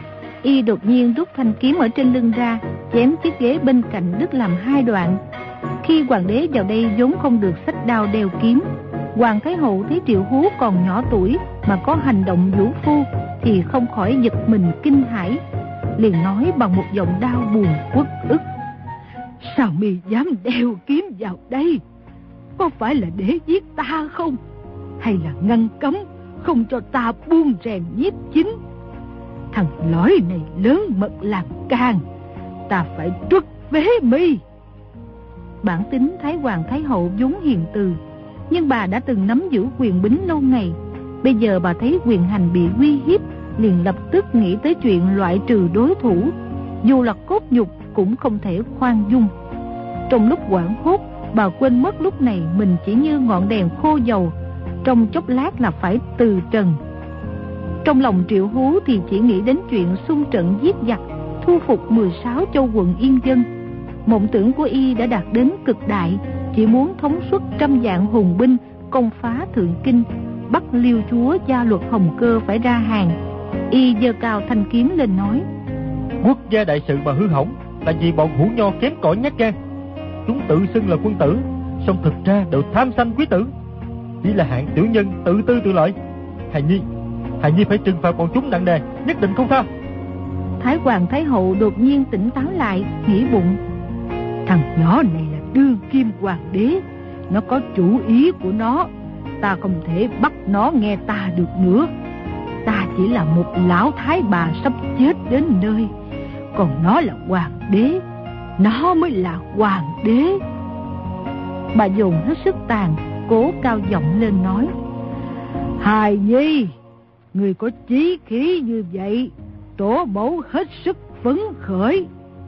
Y đột nhiên rút thanh kiếm ở trên lưng ra, chém chiếc ghế bên cạnh đứt làm hai đoạn. Khi hoàng đế vào đây vốn không được xách đao đeo kiếm. Hoàng Thái Hậu thấy Triệu Hú còn nhỏ tuổi mà có hành động vũ phu thì không khỏi giật mình kinh hãi, liền nói bằng một giọng đau buồn uất ức: Sao mi dám đeo kiếm vào đây? Có phải là để giết ta không? Hay là ngăn cấm không cho ta buông rèn nhiếp chính? Thằng lõi này lớn mật làm can, ta phải truất phế mi. Bản tính Thái Hoàng Thái Hậu vốn hiền từ, nhưng bà đã từng nắm giữ quyền bính lâu ngày. Bây giờ bà thấy quyền hành bị uy hiếp, liền lập tức nghĩ tới chuyện loại trừ đối thủ, dù là cốt nhục cũng không thể khoan dung. Trong lúc hoảng hốt, bà quên mất lúc này mình chỉ như ngọn đèn khô dầu, trong chốc lát là phải từ trần. Trong lòng Triệu Hú thì chỉ nghĩ đến chuyện xung trận giết giặc, thu phục mười sáu châu quận Yên Dân. Mộng tưởng của y đã đạt đến cực đại, chỉ muốn thống suất trăm vạn hùng binh công phá Thượng Kinh, bắt Liêu chúa gia luật Hồng Cơ phải ra hàng. Y giơ cao thanh kiếm lên nói: Quốc gia đại sự mà hư hỏng là vì bọn hủ nho kém cỏi nhát gan. Chúng tự xưng là quân tử, song thực ra đều tham sanh quý tử, chỉ là hạng tiểu nhân tự tư tự lợi. Hài Nhi, Hài Nhi phải trừng phạt bọn chúng nặng nề, nhất định không tha. Thái Hoàng Thái Hậu đột nhiên tỉnh táo lại, nghĩ bụng: thằng nhỏ này là đương kim hoàng đế, nó có chủ ý của nó, ta không thể bắt nó nghe ta được nữa. Ta chỉ là một lão thái bà sắp chết đến nơi, còn nó là hoàng đế, nó mới là hoàng đế. Bà dùng hết sức tàn, cố cao giọng lên nói: Hài Nhi, người có chí khí như vậy, tổ mẫu hết sức phấn khởi.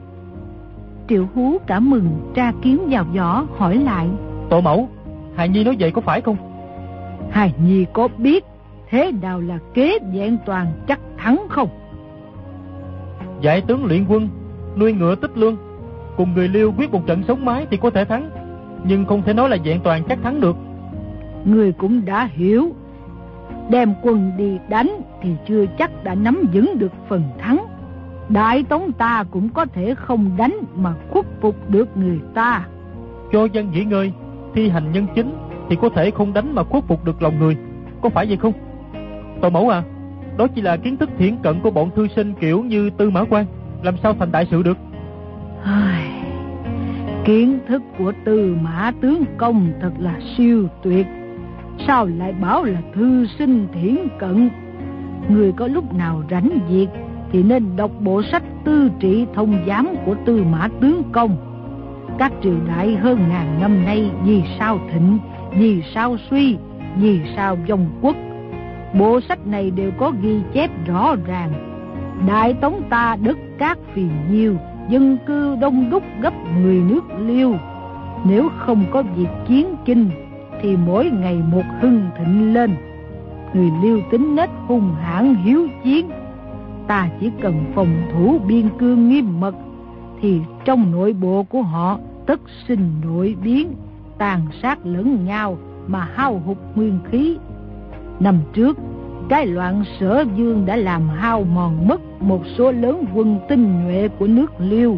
Triệu Hú cả mừng, tra kiếm vào vỏ, hỏi lại: Tổ mẫu, Hài Nhi nói vậy có phải không? Hài Nhi có biết thế nào là kế vẹn toàn chắc thắng không? Dạy tướng luyện quân, nuôi ngựa tích lương, cùng người Liêu quyết một trận sống mái thì có thể thắng, nhưng không thể nói là vẹn toàn chắc thắng được. Người cũng đã hiểu, đem quân đi đánh thì chưa chắc đã nắm vững được phần thắng. Đại Tống ta cũng có thể không đánh mà khuất phục được người ta. Cho dân nghỉ ngơi, thi hành nhân chính thì có thể không đánh mà khuất phục được lòng người, có phải vậy không? Tổ mẫu à, đó chỉ là kiến thức thiển cận của bọn thư sinh kiểu như Tư Mã Quan, làm sao thành đại sự được? Kiến thức của Tư Mã tướng công thật là siêu tuyệt, sao lại bảo là thư sinh thiển cận? Người có lúc nào rảnh việc thì nên đọc bộ sách Tư Trị Thông Giám của Tư Mã tướng công. Các triều đại hơn ngàn năm nay vì sao thịnh, vì sao suy, vì sao vong quốc, bộ sách này đều có ghi chép rõ ràng. Đại Tống ta đất cát phì nhiêu, dân cư đông đúc gấp mười nước Liêu. Nếu không có việc chiến chinh thì mỗi ngày một hưng thịnh lên. Người Liêu tính nết hung hãn hiếu chiến, ta chỉ cần phòng thủ biên cương nghiêm mật thì trong nội bộ của họ tất sinh nội biến, tàn sát lẫn nhau mà hao hụt nguyên khí. Năm trước, cái loạn Sở Dương đã làm hao mòn mất một số lớn quân tinh nhuệ của nước Liêu.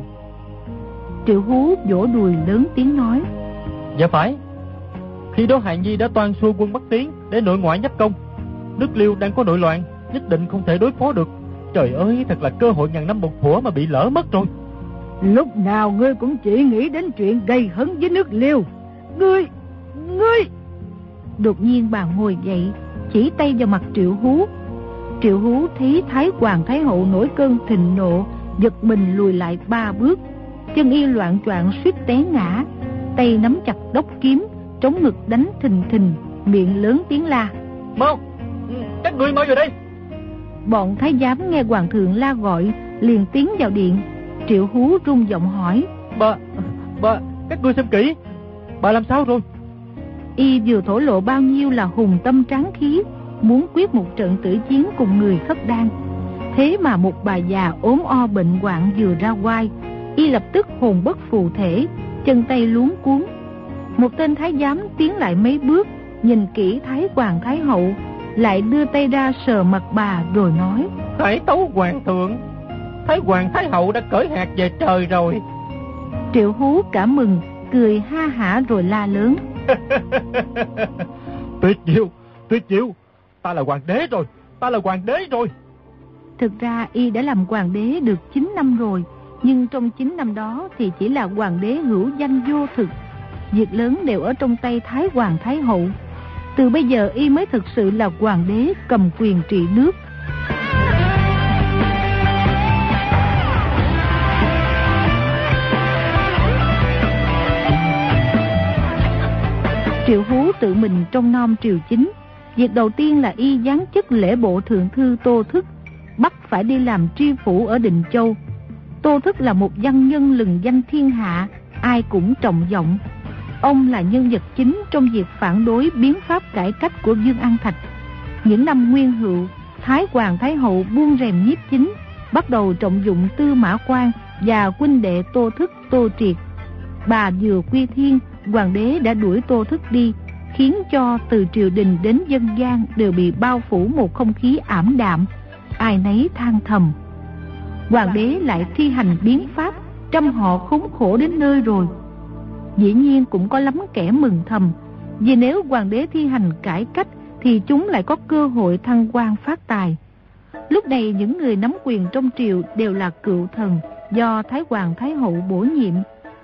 Triệu Hú vỗ đùi lớn tiếng nói: Dạ phải, khi đó Hài Nhi đã toan xua quân Bắc tiến để nội ngoại nhắc công. Nước Liêu đang có nội loạn, nhất định không thể đối phó được. Trời ơi, thật là cơ hội ngàn năm một thuở mà bị lỡ mất rồi. Lúc nào ngươi cũng chỉ nghĩ đến chuyện gây hấn với nước Liêu. Ngươi, ngươi... Đột nhiên bà ngồi dậy, chỉ tay vào mặt Triệu Hú. Triệu Hú thấy Thái Hoàng Thái Hậu nổi cơn thịnh nộ, giật mình lùi lại ba bước, chân y loạn choạng suýt té ngã, tay nắm chặt đốc kiếm, trống ngực đánh thình thình, miệng lớn tiếng la: Mau, các ngươi mau vào đây. Bọn thái giám nghe hoàng thượng la gọi, liền tiến vào điện. Triệu Hú run giọng hỏi: Bà, bà, các ngươi xem kỹ, bà làm sao rồi? Y vừa thổ lộ bao nhiêu là hùng tâm tráng khí, muốn quyết một trận tử chiến cùng người khất đan. Thế mà một bà già ốm o bệnh hoạn vừa ra oai, Y lập tức hồn bất phù thể, chân tay luống cuống. Một tên thái giám tiến lại mấy bước, nhìn kỹ Thái Hoàng Thái Hậu, lại đưa tay ra sờ mặt bà rồi nói: Khởi tấu hoàng thượng, Thái Hoàng Thái Hậu đã cởi hạt về trời rồi. Triệu Hú cả mừng, cười ha hả rồi la lớn: Tuyệt diệu, tuyệt diệu, ta là hoàng đế rồi, ta là hoàng đế rồi. Thực ra Y đã làm hoàng đế được chín năm rồi, nhưng trong chín năm đó thì chỉ là hoàng đế hữu danh vô thực. Việc lớn đều ở trong tay Thái Hoàng Thái Hậu. Từ bây giờ Y mới thực sự là hoàng đế cầm quyền trị nước. Triệu Hú tự mình trông nom triều chính. Việc đầu tiên là y giáng chức lễ bộ thượng thư Tô Thức, bắt phải đi làm tri phủ ở Định Châu. Tô Thức là một văn nhân lừng danh thiên hạ, ai cũng trọng vọng. Ông là nhân vật chính trong việc phản đối biến pháp cải cách của Dương An Thạch. Những năm Nguyên Hựu, Thái Hoàng Thái Hậu buông rèm nhiếp chính, bắt đầu trọng dụng Tư Mã Quan và huynh đệ Tô Thức, Tô Triệt. Bà vừa quy thiên, hoàng đế đã đuổi Tô Thức đi, khiến cho từ triều đình đến dân gian đều bị bao phủ một không khí ảm đạm, ai nấy than thầm. Hoàng đế lại thi hành biến pháp, trăm họ khốn khổ đến nơi rồi. Dĩ nhiên cũng có lắm kẻ mừng thầm, vì nếu hoàng đế thi hành cải cách thì chúng lại có cơ hội thăng quan phát tài. Lúc này những người nắm quyền trong triều đều là cựu thần do Thái Hoàng Thái Hậu bổ nhiệm.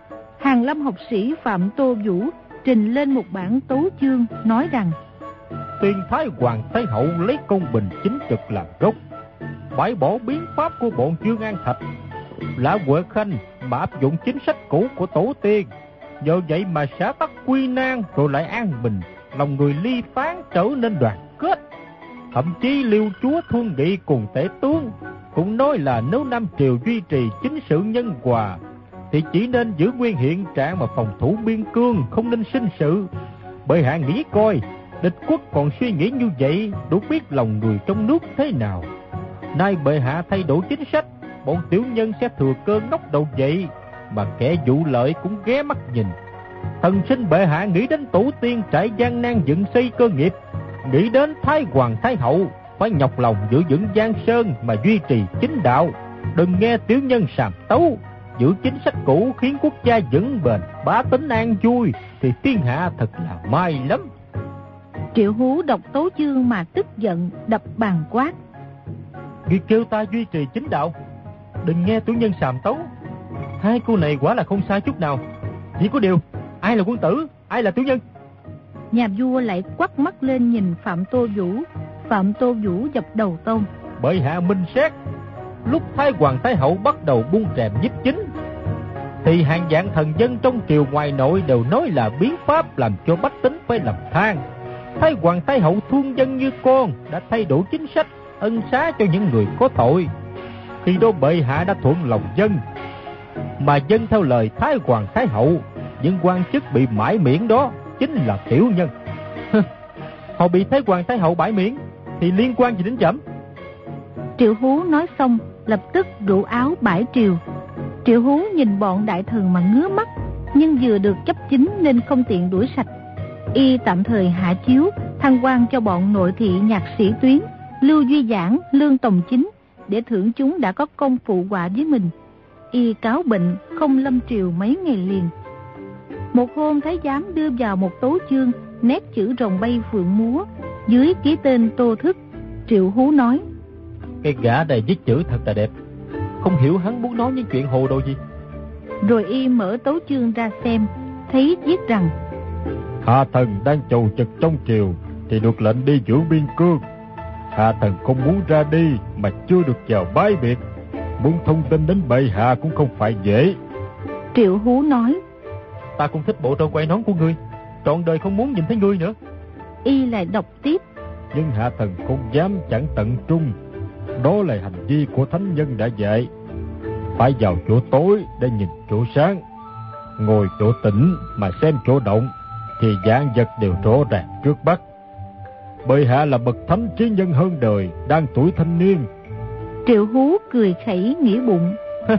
Hàn Lâm học sĩ Phạm Tô Vũ trình lên một bản tấu chương nói rằng: Tiên Thái Hoàng Thái Hậu lấy công bình chính trực làm gốc, bãi bỏ biến pháp của bọn Dương An Thạch, Lã Huệ Khanh mà áp dụng chính sách cũ của tổ tiên. Nhờ vậy mà xã tắc quy nan rồi lại an bình, lòng người ly phán trở nên đoàn kết. Thậm chí Liêu chúa Thuân Nghị cùng tể tướng cũng nói là nếu Nam Triều duy trì chính sự nhân hòa thì chỉ nên giữ nguyên hiện trạng mà phòng thủ biên cương, không nên sinh sự. Bệ hạ nghĩ coi, địch quốc còn suy nghĩ như vậy, đủ biết lòng người trong nước thế nào. Nay bệ hạ thay đổi chính sách, bọn tiểu nhân sẽ thừa cơ ngóc đầu dậy, mà kẻ vụ lợi cũng ghé mắt nhìn. Thần sinh bệ hạ nghĩ đến tổ tiên trải gian nan dựng xây cơ nghiệp, nghĩ đến Thái Hoàng Thái Hậu phải nhọc lòng giữ vững Giang Sơn mà duy trì chính đạo. Đừng nghe tiểu nhân sàm tấu, giữ chính sách cũ khiến quốc gia vững bền, bá tính an vui thì thiên hạ thật là may lắm. Triệu Hú đọc tấu chương mà tức giận, đập bàn quát: Ngươi kêu ta duy trì chính đạo, đừng nghe tiểu nhân sàm tấu. Hai cô này quả là không sai chút nào. Chỉ có điều, ai là quân tử, ai là tiểu nhân? Nhà vua lại quắt mắt lên nhìn Phạm Tô Vũ. Phạm Tô Vũ dập đầu tông: Bệ hạ minh xét, lúc Thái Hoàng Thái Hậu bắt đầu buông rèm nhiếp chính thì hàng vạn thần dân trong triều ngoài nội đều nói là biến pháp làm cho bách tính phải lầm than. Thái Hoàng Thái Hậu thương dân như con, đã thay đổi chính sách ân xá cho những người có tội. Khi đó bệ hạ đã thuận lòng dân, mà dân theo lời Thái Hoàng Thái Hậu, những quan chức bị mãi miễn đó chính là tiểu nhân. Họ bị Thái Hoàng Thái Hậu bãi miễn thì liên quan gì đến trẫm? Triệu Hú nói xong lập tức rủ áo bãi triều. Triệu Hú nhìn bọn đại thần mà ngứa mắt, nhưng vừa được chấp chính nên không tiện đuổi sạch. Y tạm thời hạ chiếu thăng quan cho bọn nội thị nhạc sĩ Tuyến, Lưu Duy Giảng, Lương Tòng Chính, để thưởng chúng đã có công phụ họa với mình. Y cáo bệnh không lâm triều mấy ngày liền. Một hôm thái giám đưa vào một tấu chương, nét chữ rồng bay phượng múa, dưới ký tên Tô Thức. Triệu Hú nói: Cái gã này viết chữ thật là đẹp, không hiểu hắn muốn nói những chuyện hồ đồ gì. Rồi y mở tấu chương ra xem, thấy viết rằng: Hạ thần đang chầu trực trong triều thì được lệnh đi giữ biên cương. Hạ thần không muốn ra đi mà chưa được chào bái biệt, muốn thông tin đến bệ hạ cũng không phải dễ. Triệu Hú nói: Ta cũng thích bộ râu quai nón của ngươi, trọn đời không muốn nhìn thấy ngươi nữa. Y lại đọc tiếp: Nhưng hạ thần không dám chẳng tận trung, đó là hành vi của thánh nhân đã dạy. Phải vào chỗ tối để nhìn chỗ sáng, ngồi chỗ tĩnh mà xem chỗ động, thì vạn vật đều rõ ràng trước mắt. Bệ hạ là bậc thánh trí nhân hơn đời, đang tuổi thanh niên. Triệu Hú cười khẩy nghĩ bụng: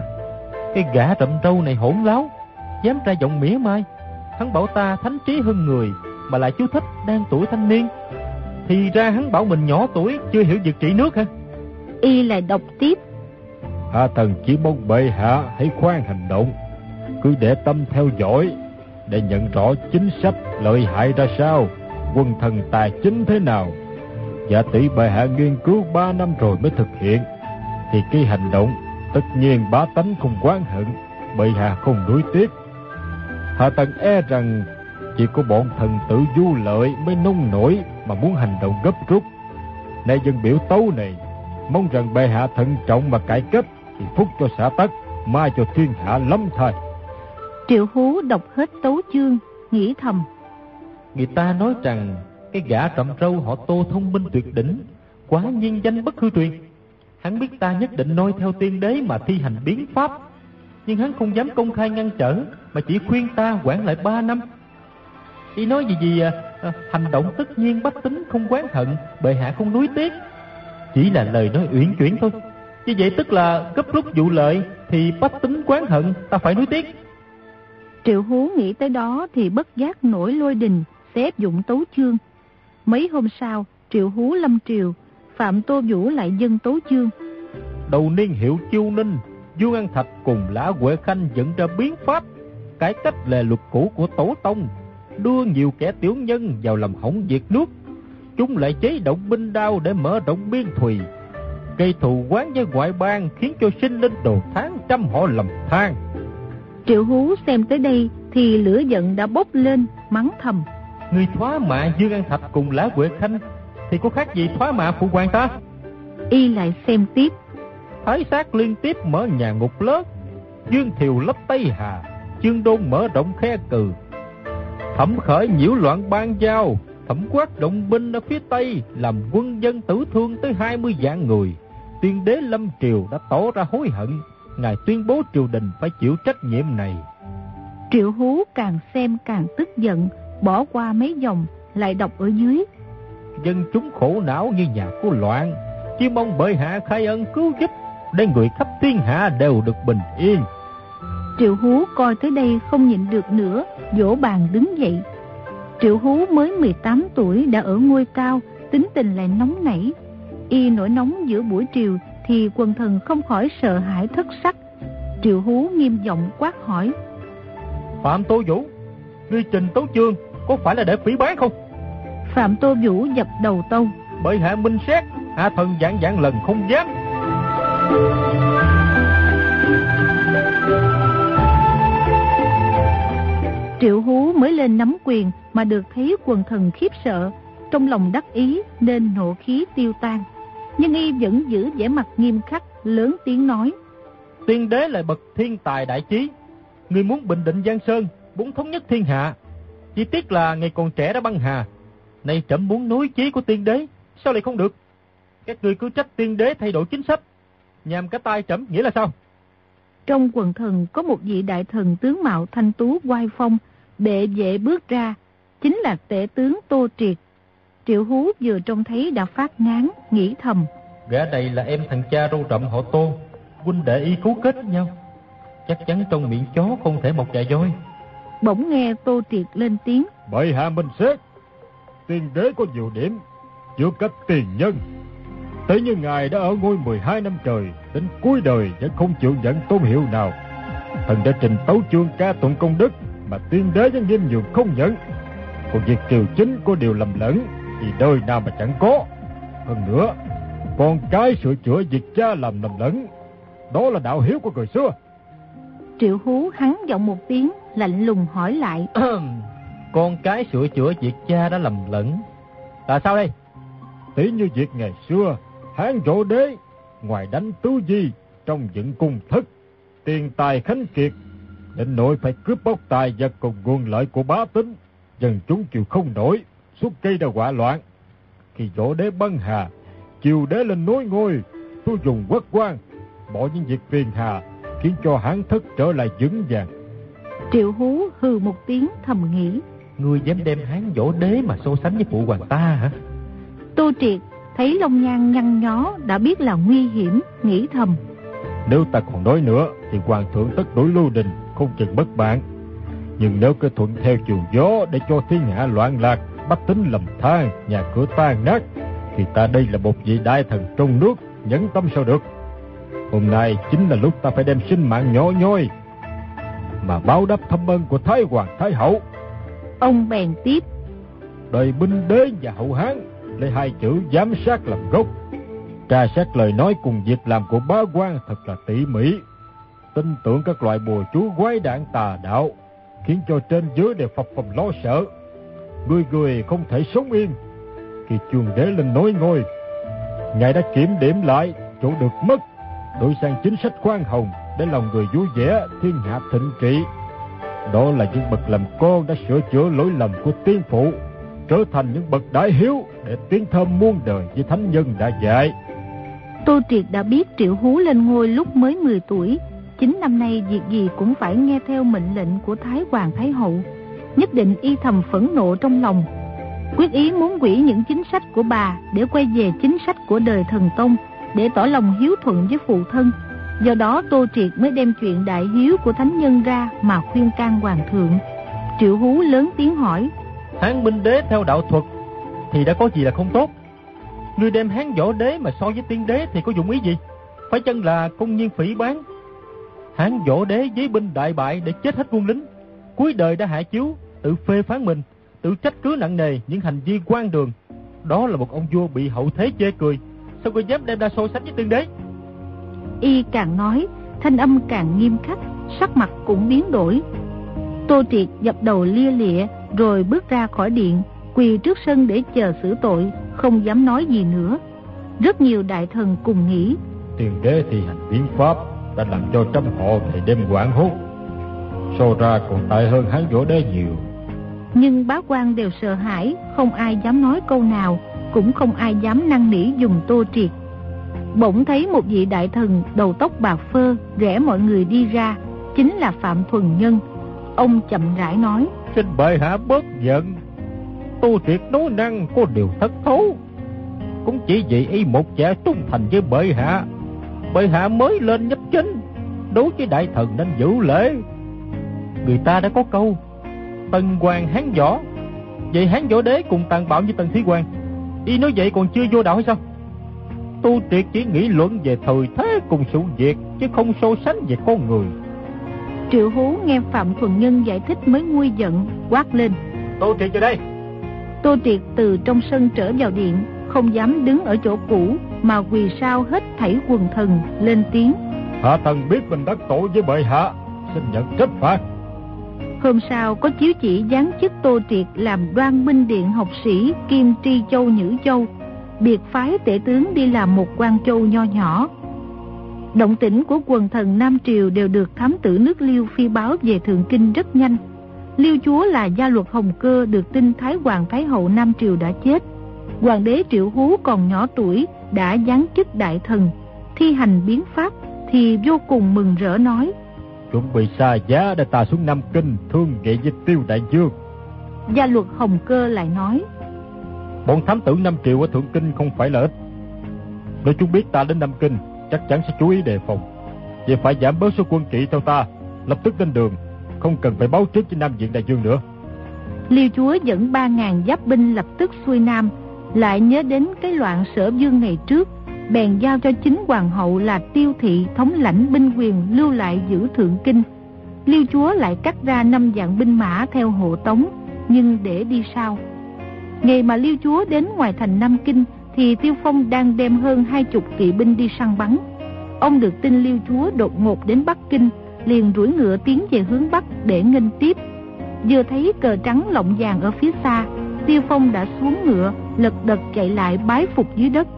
Cái gã rậm râu này hỗn láo, dám ra giọng mỉa mai. Hắn bảo ta thánh trí hơn người mà lại chú thích đang tuổi thanh niên, thì ra hắn bảo mình nhỏ tuổi chưa hiểu việc trị nước hả? Y lại đọc tiếp: Hạ thần chỉ mong bệ hạ hãy khoan hành động, cứ để tâm theo dõi để nhận rõ chính sách lợi hại ra sao, quân thần tài chính thế nào. Giả tỷ bệ hạ nghiên cứu ba năm rồi mới thực hiện, thì cái hành động tất nhiên bá tánh không oán hận, bệ hạ không nuối tiếc. Hạ thần e rằng chỉ có bọn thần tử du lợi mới nông nổi mà muốn hành động gấp rút. Nay dân biểu tấu này mong rằng bệ hạ thận trọng mà cải cách, thì phúc cho xã tắc, mai cho thiên hạ lắm thay. Triệu Hú đọc hết tấu chương, nghĩ thầm: Người ta nói rằng cái gã trậm râu họ Tô thông minh tuyệt đỉnh, quả nhiên danh bất hư truyền. Hắn biết ta nhất định noi theo tiên đế mà thi hành biến pháp, nhưng hắn không dám công khai ngăn trở, mà chỉ khuyên ta quản lại ba năm. Y nói gì gì à, à, hành động tất nhiên bách tính không oán hận, bệ hạ không nuối tiếc. Chỉ là lời nói uyển chuyển thôi. Như vậy tức là gấp rút vụ lợi thì bách tính oán hận, ta phải nuối tiếc. Triệu Hú nghĩ tới đó thì bất giác nổi lôi đình, xếp dụng tấu chương. Mấy hôm sau, Triệu Hú lâm triều, Phạm Tô Vũ lại dâng tấu chương. Đầu niên hiệu Chiêu Ninh, Dương An Thạch cùng Lã Huệ Khanh dẫn ra biến pháp, cải cách lề luật cũ của tổ tông, đưa nhiều kẻ tiểu nhân vào làm hỏng việc nước. Chúng lại chế động binh đao để mở rộng biên thùy, gây thù oán với ngoại bang, khiến cho sinh linh đồ tháng trăm họ lầm than. Triệu Hú xem tới đây thì lửa giận đã bốc lên, mắng thầm: Người thoá mạ Dương An Thạch cùng Lã Huệ Khanh thì có khác gì thoá mạ phụ hoàng ta? Y lại xem tiếp: Thái Sát liên tiếp mở nhà ngục lớn, Dương Thiều lấp Tây Hà, Chương Đôn mở rộng khe Cừ, Thẩm Khởi nhiễu loạn Ban Giao, Thẩm Quát động binh ở phía Tây, làm quân dân tử thương tới hai mươi vạn người. Tiên đế lâm triều đã tỏ ra hối hận, ngài tuyên bố triều đình phải chịu trách nhiệm này. Triệu Hú càng xem càng tức giận, bỏ qua mấy dòng, lại đọc ở dưới: Dân chúng khổ não như nhà của loạn, chỉ mong bệ hạ khai ân cứu giúp, để người khắp thiên hạ đều được bình yên. Triệu Hú coi tới đây không nhịn được nữa, vỗ bàn đứng dậy. Triệu Hú mới mười tám tuổi đã ở ngôi cao, tính tình lại nóng nảy. Y nổi nóng giữa buổi triều thì quần thần không khỏi sợ hãi thất sắc. Triệu Hú nghiêm giọng quát hỏi: Phạm Tô Vũ, ngươi trình tấu chương có phải là để phỉ báng không? Phạm Tô Vũ dập đầu tâu: Bệ hạ minh xét, hạ thần vạn vạn lần không dám. Triệu Hú mới lên nắm quyền mà được thấy quần thần khiếp sợ, trong lòng đắc ý nên nộ khí tiêu tan. Nhưng y vẫn giữ vẻ mặt nghiêm khắc, lớn tiếng nói: Tiên đế là bậc thiên tài đại trí, người muốn bình định Giang Sơn, muốn thống nhất thiên hạ. Chỉ tiếc là ngày còn trẻ đã băng hà, nay trẫm muốn nối chí của tiên đế, sao lại không được? Các ngươi cứ trách tiên đế thay đổi chính sách, nhằm cả tay trẫm nghĩa là sao? Trong quần thần có một vị đại thần tướng mạo thanh tú oai phong, bệ vệ bước ra, chính là tể tướng Tô Triệt. Triệu Hú vừa trông thấy đã phát ngán, nghĩ thầm: Gã này là em thằng cha râu rậm họ Tô, huynh đệ y cấu kết với nhau, chắc chắn trong miệng chó không thể mọc dạ voi. Bỗng nghe Tô Triệt lên tiếng: Bệ hạ minh xét, tiên đế có nhiều điểm chưa cách tiền nhân. Thế như ngài đã ở ngôi mười hai năm trời, đến cuối đời vẫn không chịu nhận tôn hiệu nào. Thần đã trình tấu chương ca tụng công đức, mà tiên đế vẫn nghiêm nhường không nhận. Còn việc triều chính có điều lầm lẫn thì đời nào mà chẳng có. Hơn nữa, con cái sửa chữa việc cha làm lầm lẫn, đó là đạo hiếu của người xưa. Triệu Hú hắn giọng một tiếng, lạnh lùng hỏi lại: Con cái sửa chữa việc cha đã lầm lẫn là sao đây? Tỷ như việc ngày xưa, Hán Vũ Đế ngoài đánh Tứ Di, trong dựng cung thất, tiền tài khánh kiệt, định nội phải cướp bóc tài vật cùng nguồn lợi của bá tính, dân chúng chịu không nổi, suốt gây ra họa loạn. Khi Vũ Đế băng hà, Triều Đế lên nối ngôi, tôi dùng quốc quan, bỏ những việc phiền hà, khiến cho Hán thất trở lại vững vàng. Triệu Hú hừ một tiếng thầm nghĩ: Ngươi dám đem Hán Vũ Đế mà so sánh với phụ hoàng ta hả? Tô Triệt thấy Long Nhan nhăn nhó đã biết là nguy hiểm, nghĩ thầm: Nếu ta còn nói nữa thì hoàng thượng tất đổi lưu đình, không chừng bất bạn. Nhưng nếu cứ thuận theo chiều gió để cho thiên hạ loạn lạc, bách tính lầm than, nhà cửa tan nát, thì ta đây là một vị đại thần trong nước, nhẫn tâm sao được. Hôm nay chính là lúc ta phải đem sinh mạng nhỏ nhoi mà báo đáp thâm ơn của Thái Hoàng Thái Hậu. Ông bèn tiếp: Đời binh đế và hậu Hán lấy hai chữ giám sát làm gốc, tra xét lời nói cùng việc làm của bá quan thật là tỉ mỉ, tin tưởng các loại bùa chú quái đản tà đạo, khiến cho trên dưới đều phập phồng lo sợ. Người người không thể sống yên. Khi Chương Đế lên nối ngôi, ngài đã kiểm điểm lại chỗ được mất, đổi sang chính sách khoan hồng để lòng người vui vẻ, thiên hạ thịnh trị. Đó là những bậc làm con đã sửa chữa lỗi lầm của tiên phụ, trở thành những bậc đại hiếu để tiếng thơm muôn đời như thánh nhân đã dạy. Tô Triệt đã biết Triệu Hú lên ngôi lúc mới mười tuổi, chính năm nay việc gì cũng phải nghe theo mệnh lệnh của Thái Hoàng Thái Hậu. Nhất định y thầm phẫn nộ trong lòng, quyết ý muốn hủy những chính sách của bà để quay về chính sách của đời thần tông, để tỏ lòng hiếu thuận với phụ thân. Do đó Tô Triệt mới đem chuyện đại hiếu của thánh nhân ra mà khuyên can hoàng thượng. Triệu Hú lớn tiếng hỏi: Hán Minh Đế theo đạo thuật thì đã có gì là không tốt? Ngươi đem Hán Võ Đế mà so với Tiên Đế thì có dụng ý gì? Phải chăng là công nhiên phỉ báng? Hán Võ Đế với binh đại bại để chết hết quân lính, cuối đời đã hạ chiếu, tự phê phán mình, tự trách cứ nặng nề những hành vi quan đường. Đó là một ông vua bị hậu thế chê cười, sao ngươi dám đem ra so sánh với Tiên Đế? Y càng nói, thanh âm càng nghiêm khắc, sắc mặt cũng biến đổi. Tô Triệt dập đầu lia lịa rồi bước ra khỏi điện, quỳ trước sân để chờ xử tội, không dám nói gì nữa. Rất nhiều đại thần cùng nghĩ: Tiên Đế thi hành biến pháp đã làm cho trăm họ ngày đêm hoảng hốt, so ra còn tệ hơn Hán Võ Đế nhiều. Nhưng bá quan đều sợ hãi, không ai dám nói câu nào, cũng không ai dám năn nỉ dùng Tô Triệt. Bỗng thấy một vị đại thần đầu tóc bạc phơ rẽ mọi người đi ra, chính là Phạm Thuần Nhân. Ông chậm rãi nói: Xin bệ hạ bớt giận, Tô Triệt nói năng có điều thất thố, cũng chỉ vì y một kẻ trung thành với bệ hạ. Bệ hạ mới lên nhấp chính, đối với đại thần nên giữ lễ. Người ta đã có câu Tần Hoàng Hán Võ, vậy Hán Võ Đế cùng tàn bạo như Tần Thủy Hoàng, y nói vậy còn chưa vô đạo hay sao? Tô Triệt chỉ nghĩ luận về thời thế cùng sự việc, chứ không so sánh về con người. Triệu Hú nghe Phạm Thuần Nhân giải thích mới nguôi giận, quát lên: Tô Triệt vào đây! Tô Triệt từ trong sân trở vào điện, không dám đứng ở chỗ cũ mà quỳ sau hết thảy quần thần, lên tiếng: Hạ thần biết mình đắc tội với bệ hạ, xin nhận trách phạt. Hôm sau có chiếu chỉ giáng chức Tô Triệt làm Đoan Minh Điện học sĩ kiêm Tri Châu Nhữ Châu, biệt phái tể tướng đi làm một quan châu nho nhỏ. Động tĩnh của quần thần Nam Triều đều được thám tử nước Liêu phi báo về Thượng Kinh rất nhanh. Liêu chúa là Gia Luật Hồng Cơ được tin Thái Hoàng Thái Hậu Nam Triều đã chết. Hoàng đế Triệu Hú còn nhỏ tuổi đã giáng chức đại thần, thi hành biến pháp, thì vô cùng mừng rỡ nói: Chuẩn bị xa giá để ta xuống Nam Kinh thương nghị với Tiêu đại vương. Gia Luật Hồng Cơ lại nói: Bọn thám tử Nam Triều ở Thượng Kinh không phải là ít, nếu chúng biết ta đến Nam Kinh chắc chắn sẽ chú ý đề phòng. Vậy phải giảm bớt số quân kỵ theo ta, lập tức lên đường, không cần phải báo trước với Nam Viện đại vương nữa. Liêu chúa dẫn ba ngàn giáp binh lập tức xuôi Nam, lại nhớ đến cái loạn Sở Vương ngày trước, bèn giao cho chính hoàng hậu là Tiêu Thị thống lãnh binh quyền lưu lại giữ Thượng Kinh. Liêu chúa lại cắt ra năm vạn binh mã theo hộ tống, nhưng để đi sau. Ngày mà Liêu chúa đến ngoài thành Nam Kinh thì Tiêu Phong đang đem hơn hai chục kỵ binh đi săn bắn. Ông được tin Liêu chúa đột ngột đến Bắc Kinh, liền đuổi ngựa tiến về hướng Bắc để nghênh tiếp. Vừa thấy cờ trắng lộng vàng ở phía xa, Tiêu Phong đã xuống ngựa, lật đật chạy lại bái phục dưới đất.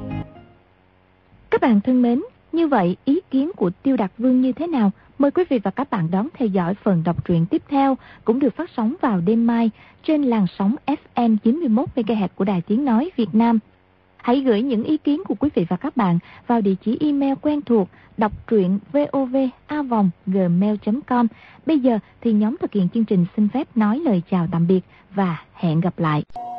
Các bạn thân mến, như vậy ý kiến của Tiêu Đạt Vương như thế nào? Mời quý vị và các bạn đón theo dõi phần đọc truyện tiếp theo, cũng được phát sóng vào đêm mai trên làn sóng ép em chín mươi mốt mê ga héc của Đài Tiếng Nói Việt Nam. Hãy gửi những ý kiến của quý vị và các bạn vào địa chỉ email quen thuộc đọc truyện vov a vòng gmail chấm com. Bây giờ thì nhóm thực hiện chương trình xin phép nói lời chào tạm biệt và hẹn gặp lại.